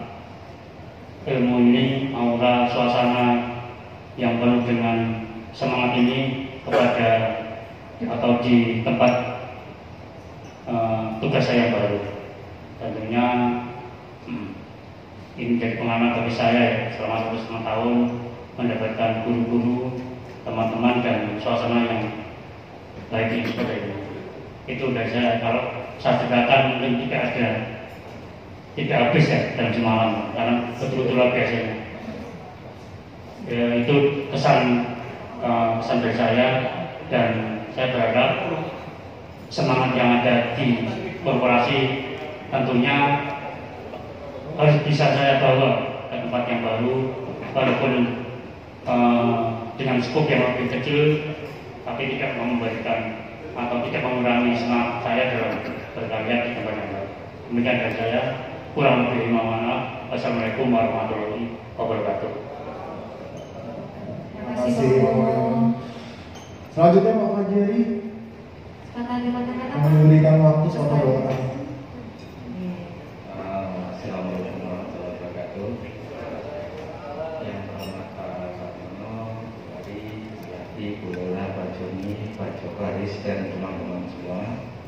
F: ilmu ini, aura suasana yang penuh dengan semangat ini kepada atau di tempat uh, tugas saya yang baru. Tentunya hmm, ini jadi pengalaman bagi saya ya, selama satu setengah tahun mendapatkan guru-guru, teman-teman dan suasana yang baik ini seperti ini. Itu dari saya. Kalau saya ceritakan mungkin tidak ada, tidak habis ya dalam semalam, karena betul-betul luar biasanya. Ya, itu kesan uh, kesan dari saya, dan saya berharap semangat yang ada di korporasi tentunya harus bisa saya bawa ke tempat yang baru, walaupun uh, dengan skop yang lebih kecil, tapi tidak memberikan atau tidak mengurangi semangat saya dalam berkarya di tempat yang baru. Demikian dari saya, kurang lebih mohon maaf. Wassalamualaikum warahmatullahi wabarakatuh.
C: Terima kasih Pak Om.
B: Selanjutnya Pak Fajri
C: Kata-kata
B: memberikan waktu satu dua kali.
E: Assalamualaikum warahmatullahi wabarakatuh. Yang terhormat Pak Sarwono, Pak Yati, Bu Lola, Pak Joni, Pak Joko Haris, dan teman-teman semua.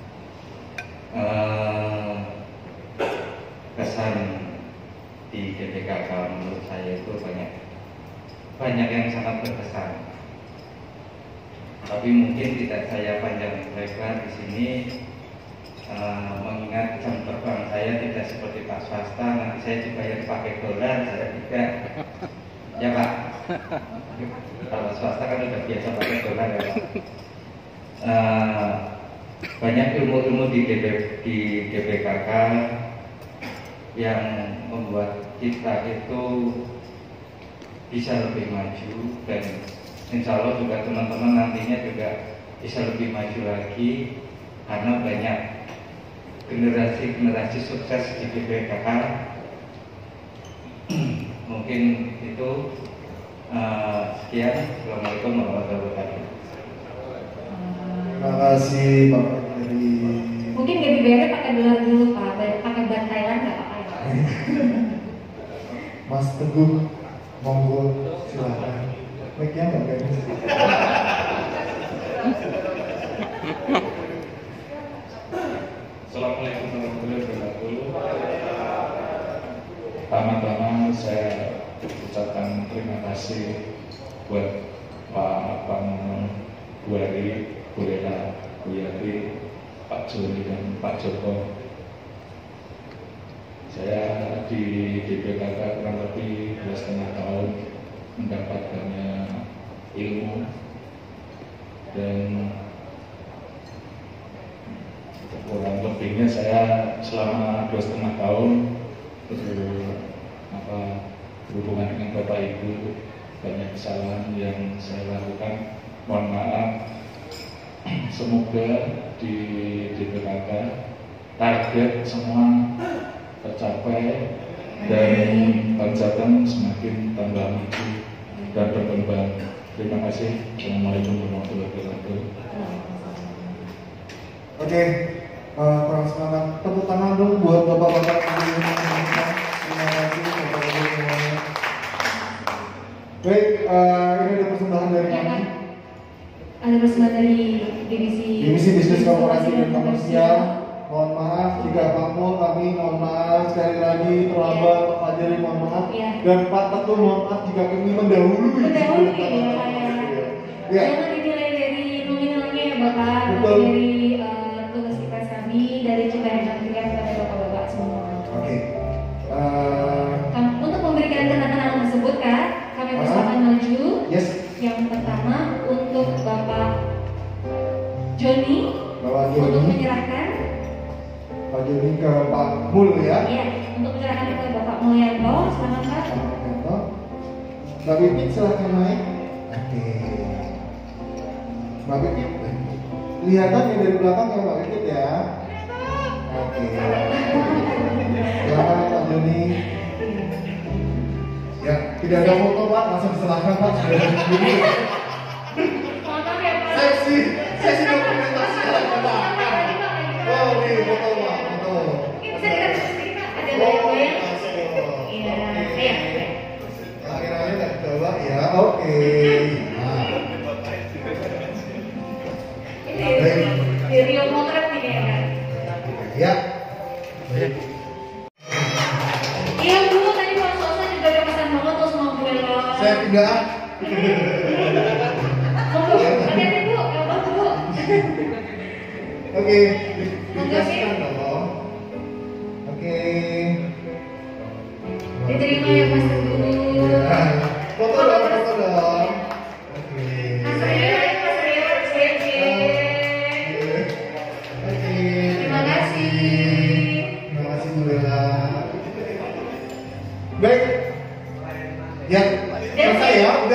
E: Uh, kesan di D P K K menurut saya itu banyak banyak yang sangat berkesan. Tapi mungkin tidak saya panjang lebar di sini. Uh, mengingat jam terbang saya tidak seperti Pak swasta, nanti saya dibayar pakai dolar, saya tidak. Ya Pak, kalau swasta kan udah biasa pakai dolar ya Pak. Uh, banyak ilmu-ilmu di D P K K yang membuat kita itu bisa lebih maju, dan insya Allah juga teman-teman nantinya juga bisa lebih maju lagi, karena banyak generasi-generasi sukses di D P K K. Mungkin itu uh, sekian. Assalamualaikum warahmatullahi wabarakatuh.
B: Terima kasih Pak Fajri.
C: Mungkin gak dibayarnya pakai dolar dulu Pak, pakai ban Thailand nggak apa-apa ya.
B: Mas Teguh, monggo silakan. Mic-nya nggak kayaknya.
G: Assalamualaikum warahmatullahi wabarakatuh. Pertama-tama saya ucapkan terima kasih buat Pak Pangno, Bu Ari, Bu Lela, Bu Yati, Pak Joni, dan Pak Joko. Saya di D P K K kurang lebih dua setengah tahun mendapat banyak ilmu, dan kurang lebihnya saya selama dua setengah tahun ber, apa, berhubungan dengan Bapak Ibu, banyak kesalahan yang saya lakukan, mohon maaf. Semoga di D P K K target semua tercapai dan Banjatan semakin tambah maju dan berkembang. Terima kasih. Assalamualaikum warahmatullahi wabarakatuh.
B: Oke, uh, kurang semangat. Tepuk tangan dulu buat bapak-bapak. Terima kasih bapak-bapak semuanya. Baik, uh, ini ada persembahan dari
C: Ya,
B: kami.
C: Pak. Ada persembahan dari divisi
B: Divisi Bisnis Korporasi dan Komersial. Mohon maaf jika Pakmu, kami mohon maaf sekali lagi terlambat, Pak Fajri mohon maaf,
C: Ya.
B: dan Pak Teguh mohon maaf jika kami mendahului.
C: Mendahului ya Pak ya.
B: Ya.
C: Jangan dinilai dari nominalnya ya Bapak, tapi
B: Betul.
C: dari uh, tugas ikhlas kami, dari cinta yang kami berikan kepada Bapak-Bapak semua.
B: Oke. Uh,
C: Kam- Untuk memberikan keterangan tersebut Kak, kami
B: Ah.
C: persilakan maju.
B: yes,
C: Yang pertama untuk Bapak Joni
B: Bapak
C: untuk
B: Joni,
C: menyerahkan,
B: Pak Joni ke Pak Mul ya.
C: ya, untuk menyerahkan ke Bapak Mulyanto, selamat Pak.
B: Pak Mulyanto. Mbak Pipit silahkan naik. Oke. Mbak Pipit, kelihatan ya dari belakang ya Mbak Pipit ya. Oke. Silakan Pak Joni. Ya, tidak ada foto Pak, langsung diserahkan Pak. Sudah ada sendiri.
C: Maaf ya Pak.
B: Sesi, sesi dokumentasi lagi Pak. Oh, ini foto Pak, foto.
C: Ini bisa dikasih sedikit Pak, ada
B: Oh,
C: goyang-goyang.
B: masuk.
C: Iya,
B: Oke.
C: iya.
B: Akhir-akhir nggak coba ya, oke. Nah,
C: Ini di Rio Motret nih ya Kak.
B: ya. Baik.
C: Iya Bu, tadi Pak Sosa juga ada pesan banget tuh sama Bu Ella.
B: Saya pindah.
C: Oh, Bu, hati-hati Bu, apa Bu?
B: Oke, dikasihkan dong. Oke.
C: Diterima ya Mas Teguh.
B: Ya. Foto dong, foto dong. Oke.
C: Mas Rio, Mas Rio, Oke.
B: Oke.
C: Terima kasih.
B: Terima kasih Bu Lela. Baik. Ya, selesai ya, udah.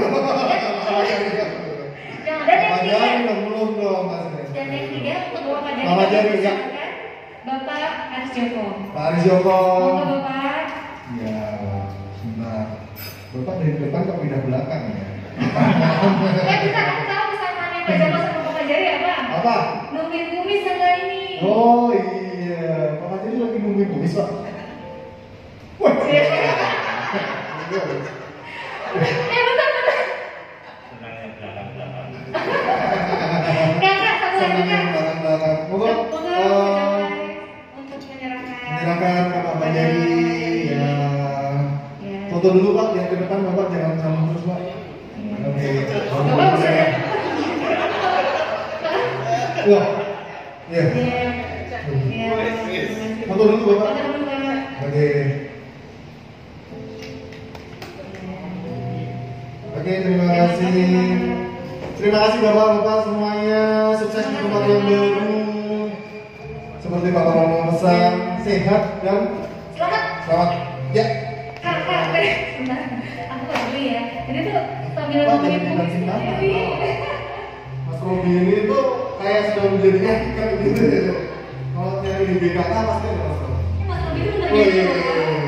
C: Yang dan yang tiga,
B: Panjang dong, belum dong Mas.
C: dan yang tiga untuk Bapak dari
B: Mama Jari, ya.
C: Bapak Aris Joko.
B: Pak Aris Joko.
C: Monggo Bapak.
B: Ya, sebentar. Bapak dari depan kok pindah belakang ya?
C: Eh kita kan tahu kesamaannya Pak Joko sama Bapak Jari apa?
B: Apa?
C: Nungguin kumis sama ini.
B: Oh iya, Pak Jari lagi nungguin kumis Pak. Wah.
C: Eh betul betul.
F: Senangnya belakang-belakang.
C: Enggak enggak satu lagi
B: Senang
C: kan.
B: yang belakang-belakang. Moga
C: Monggo
B: eh,
C: untuk menyerahkan.
B: menyerahkan ke Pak Jari ya.
C: Ya.
B: Foto dulu Pak, yang ke depan Bapak jangan sama terus Pak. Oke.
C: Bapak bisa.
B: Wah. Ya.
C: Iya. Iya.
B: Foto dulu Bapak.
C: Foto dulu, Bapak.
B: Oke. Oke, terima kasih. Terima kasih Bapak-bapak semuanya. Sukses di tempat yang baru. Seperti Bapak Mama pesan, sehat dan
C: Selamat.
B: selamat. Ya.
C: Kak, kak, eh, sebentar. Aku nggak dulu ya. Jadi tuh sambil
B: Pak,
C: ngomongin
B: jangan
C: kumis
B: dikasih nama.
C: sendiri.
B: Mas Robi ini tuh kayak sudah menjadi etika gitu. Kalau nyari di B K K pasti ada Mas Robi.
C: Mas Robi itu bener
B: Oh iya.
C: gitu
B: iya,
C: loh.
B: iya.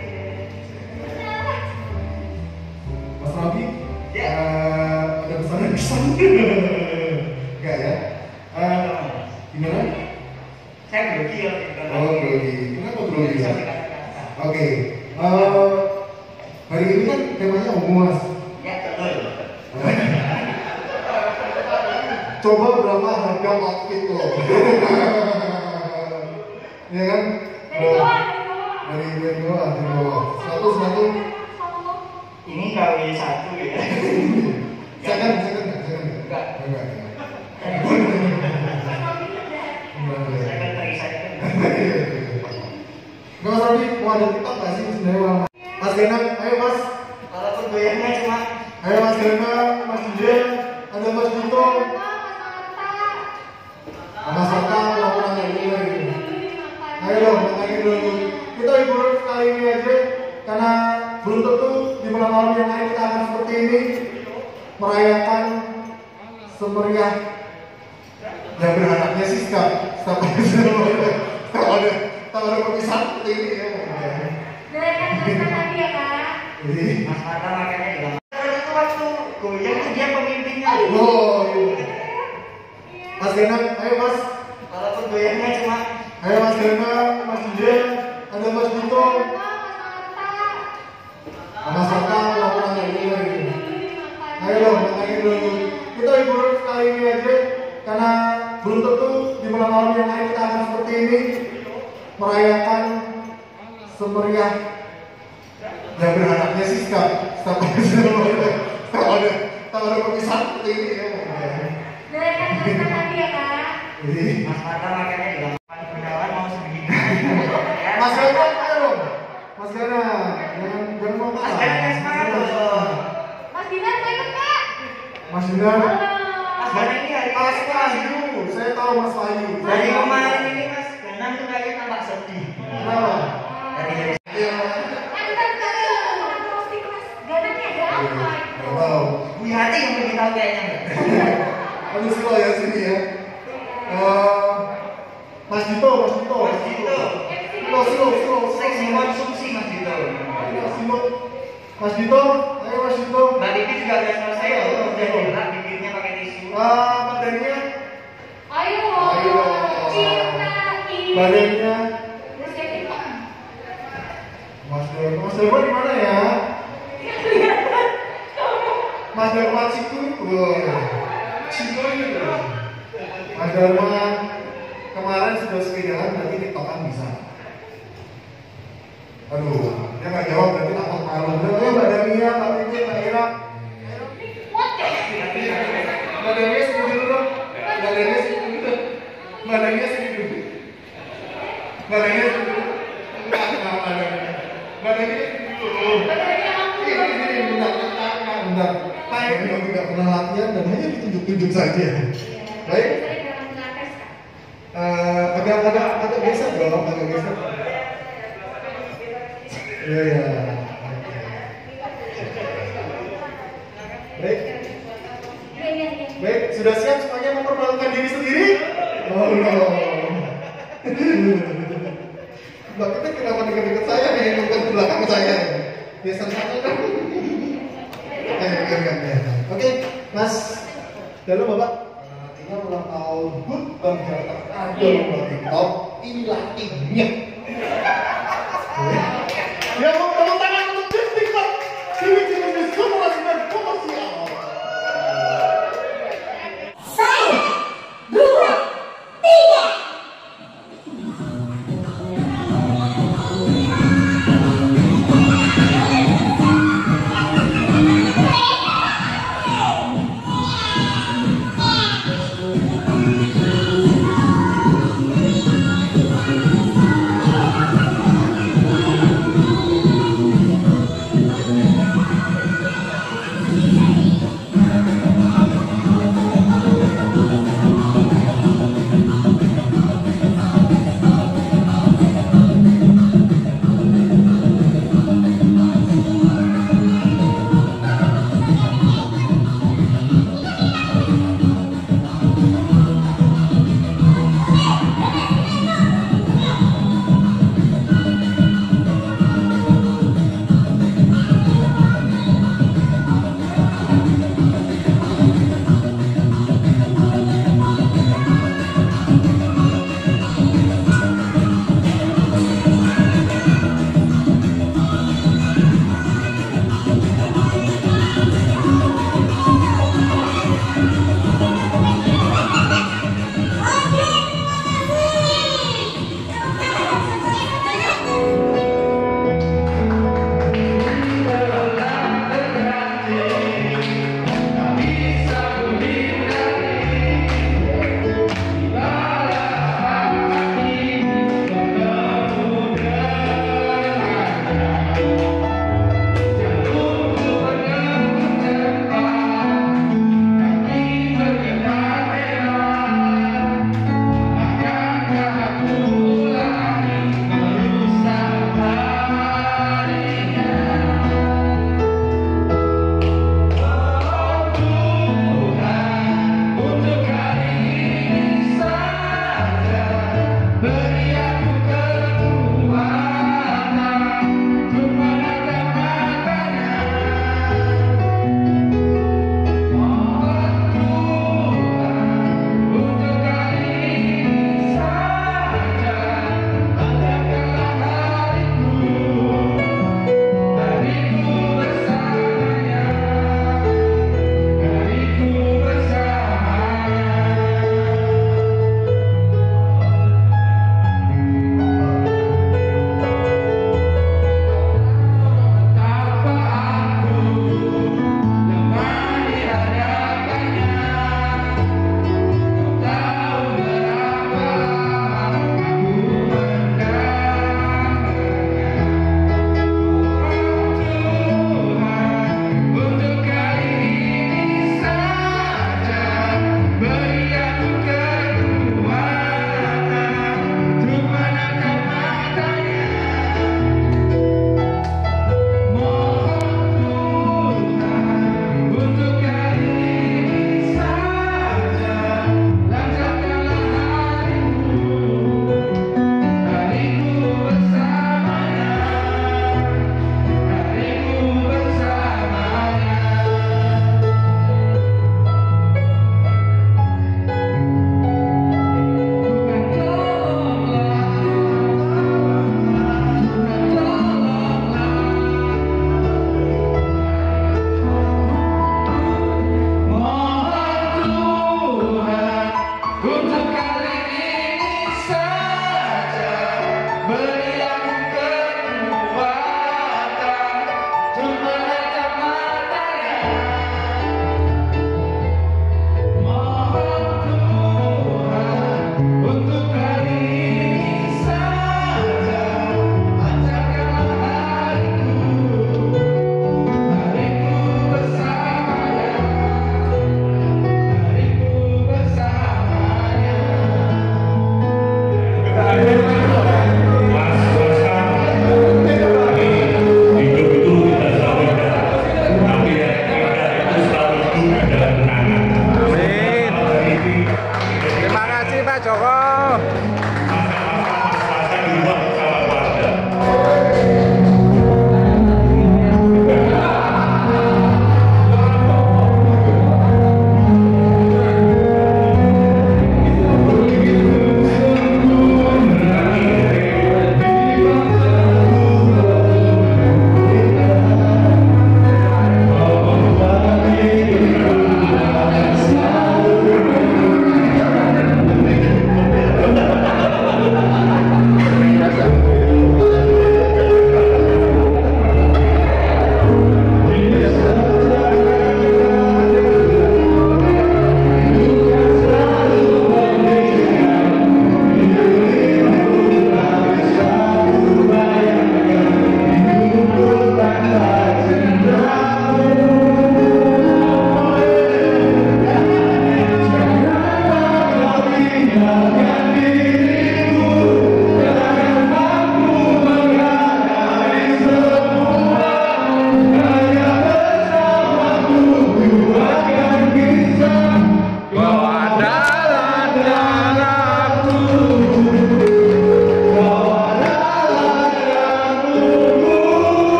B: Mas Robi, eh, ada pesanan pesan? Enggak ya? Eh, gimana?
H: Saya grogi ya.
B: Oh grogi, kenapa grogi ya? Oke, eh, hari ini kan temanya umum Mas.
H: Ya betul.
B: Coba berapa harga outfit lo? Ya kan?
C: Dari bawah, dari bawah.
B: Dari dari bawah, dari bawah. Satu satu.
H: Ini K W satu ya.
B: Second, second, second.
H: Enggak.
B: Enggak.
H: Saya kan tadi saya kan.
B: Mas Rodi, mau ada TikTok nggak sih sebenarnya? Mas Gena, ayo Mas.
H: Walaupun goyangnya cuma
B: Ayo Mas Gena, Mas Jujen, ada Mas Dito, Mas Saka, laporan lagi lagi. Ayo dong, makanya dulu. Kita hibur kali ini aja, karena belum tentu di malam-malam yang lain kita akan seperti ini merayakan semeriah. Ya berharapnya sih staf staf kalau ada kalau ada perpisahan seperti ini ya.
C: Doakan Mas lagi ya Kak.
B: Jadi,
H: Mas Mata makanya bilang. Kalau itu waktu goyang tuh dia pemimpinnya.
B: oh, iya. Mas Gena, ayo Mas.
H: Walaupun goyangnya cuma
B: Ayo Mas Gena, Mas Jujen, ada Mas Dito, Mas Saka, laporan lagi lagi. Ayo dong, makanya dulu. Kita hibur kali ini aja, karena belum tentu di malam-malam yang lain kita akan seperti ini merayakan semeriah. Ya berharapnya sih staf staf kalau ada kalau ada perpisahan seperti ini ya.
C: Doakan Mas lagi ya Kak.
B: Jadi,
H: Mas Mata makanya bilang. Pan Gunawan mau sebegini.
B: Mas Gana, ayo dong. Mas Gana, jangan jangan mau
H: Mas Gana semangat loh.
C: Mas Dinar mau ikut Kak?
B: Mas Dinar,
H: Mas Gana ini hari
B: Mas Wahyu, saya tahu Mas Wahyu.
H: dari kemarin ini Mas Gana tuh kayaknya tampak sedih.
B: Kenapa?
H: Dari dari
B: Iya.
C: Kan kan kan orang posting Mas Gananya ada apa
B: Nggak
C: itu?
B: tahu.
H: Bu Hati yang beritahu kayaknya.
B: Aduh slow ya sini ya. Eh, Mas Dito, Mas Dito,
H: Mas Dito.
B: Slow, slow, slow,
H: Seksi
B: slow.
H: konsumsi Mas Dito.
B: Mas Dito, Mas Dito, ayo Mas Dito.
H: Mbak Titi juga udah selesai loh. Udah dilap bibirnya pakai tisu.
B: Ah, badannya,
C: Ayo,
B: Ayo.
C: cinta ini.
B: badannya.
C: Terus yang itu.
B: Mas Dharma, Mas Dharma di mana ya? Mas Dharma Ciku, wah, Ciku itu. Mas Dharma kemarin sudah sepedahan, berarti tiktokan bisa. Aduh, dia nggak jawab, berarti takut malu. Ayo Mbak Damia, Mbak Titi, Mbak Ira.
C: What?
B: Mbak Damia setuju dulu dong. Mbak Damia setuju dulu. Nggak ada ini. Enggak, enggak ada ini. Nggak ada ini dulu. Ini, ini, bentar, bentar, bentar. Pak memang tidak pernah latihan dan hanya ditunjuk-tunjuk saja. Baik. Uh, agak agak agak geser dong, agak geser. Iya ya. Baik. Baik, sudah siap semuanya mempermalukan diri sendiri? Oh no. Mbak kita kenapa dekat-dekat saya nih, bukan di belakang saya? Geser saja kan? Eh, bukan, bukan, ya. Oke, Mas. Dalam Bapak. Artinya ulang tahun Hut Bang Jatah ada bagi top. Inilah timnya. Ya, mau tepuk tangan untuk tim TikTok. Sini sini sini semua sinar komersial.
I: Satu, dua, tiga.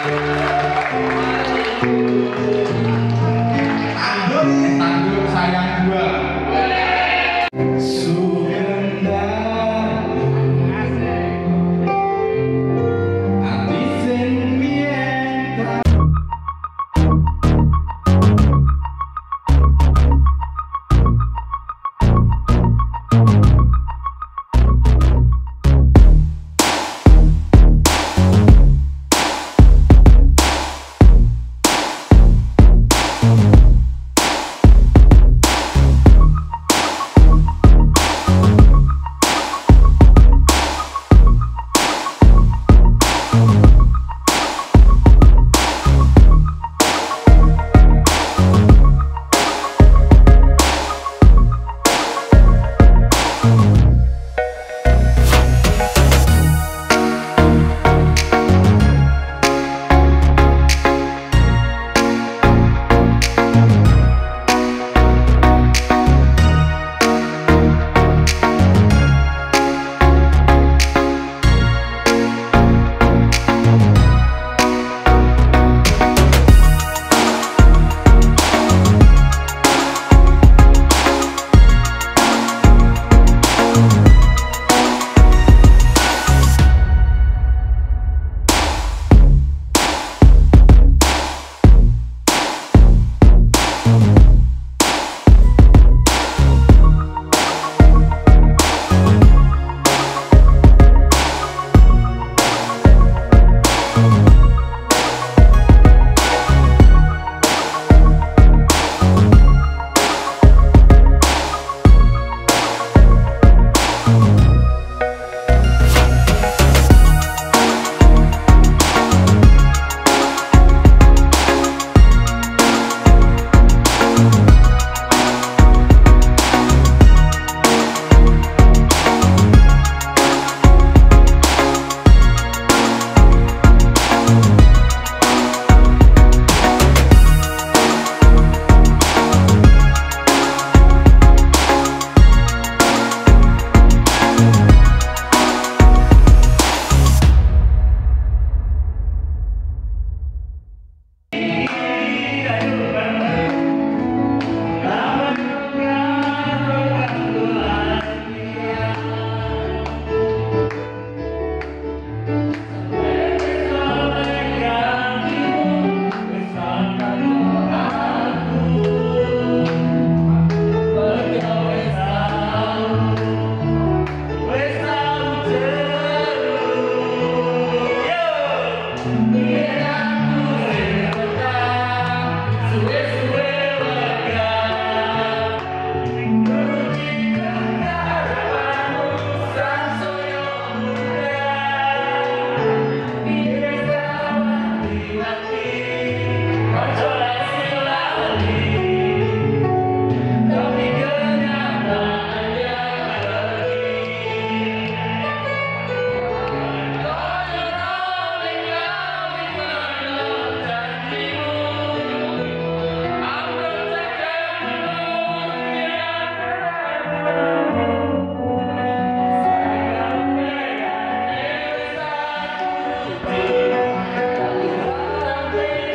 B: Tanduk sayang gua.
I: Thank you.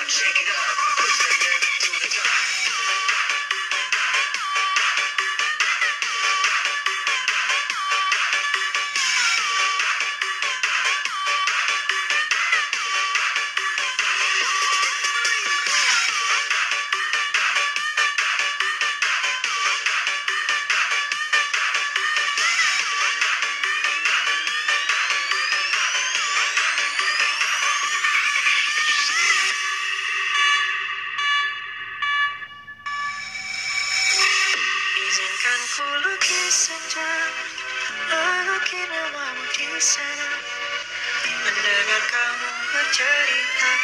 J: Izinkan ku lukis senja, melukis namamu di sana, mendengar kamu bercerita.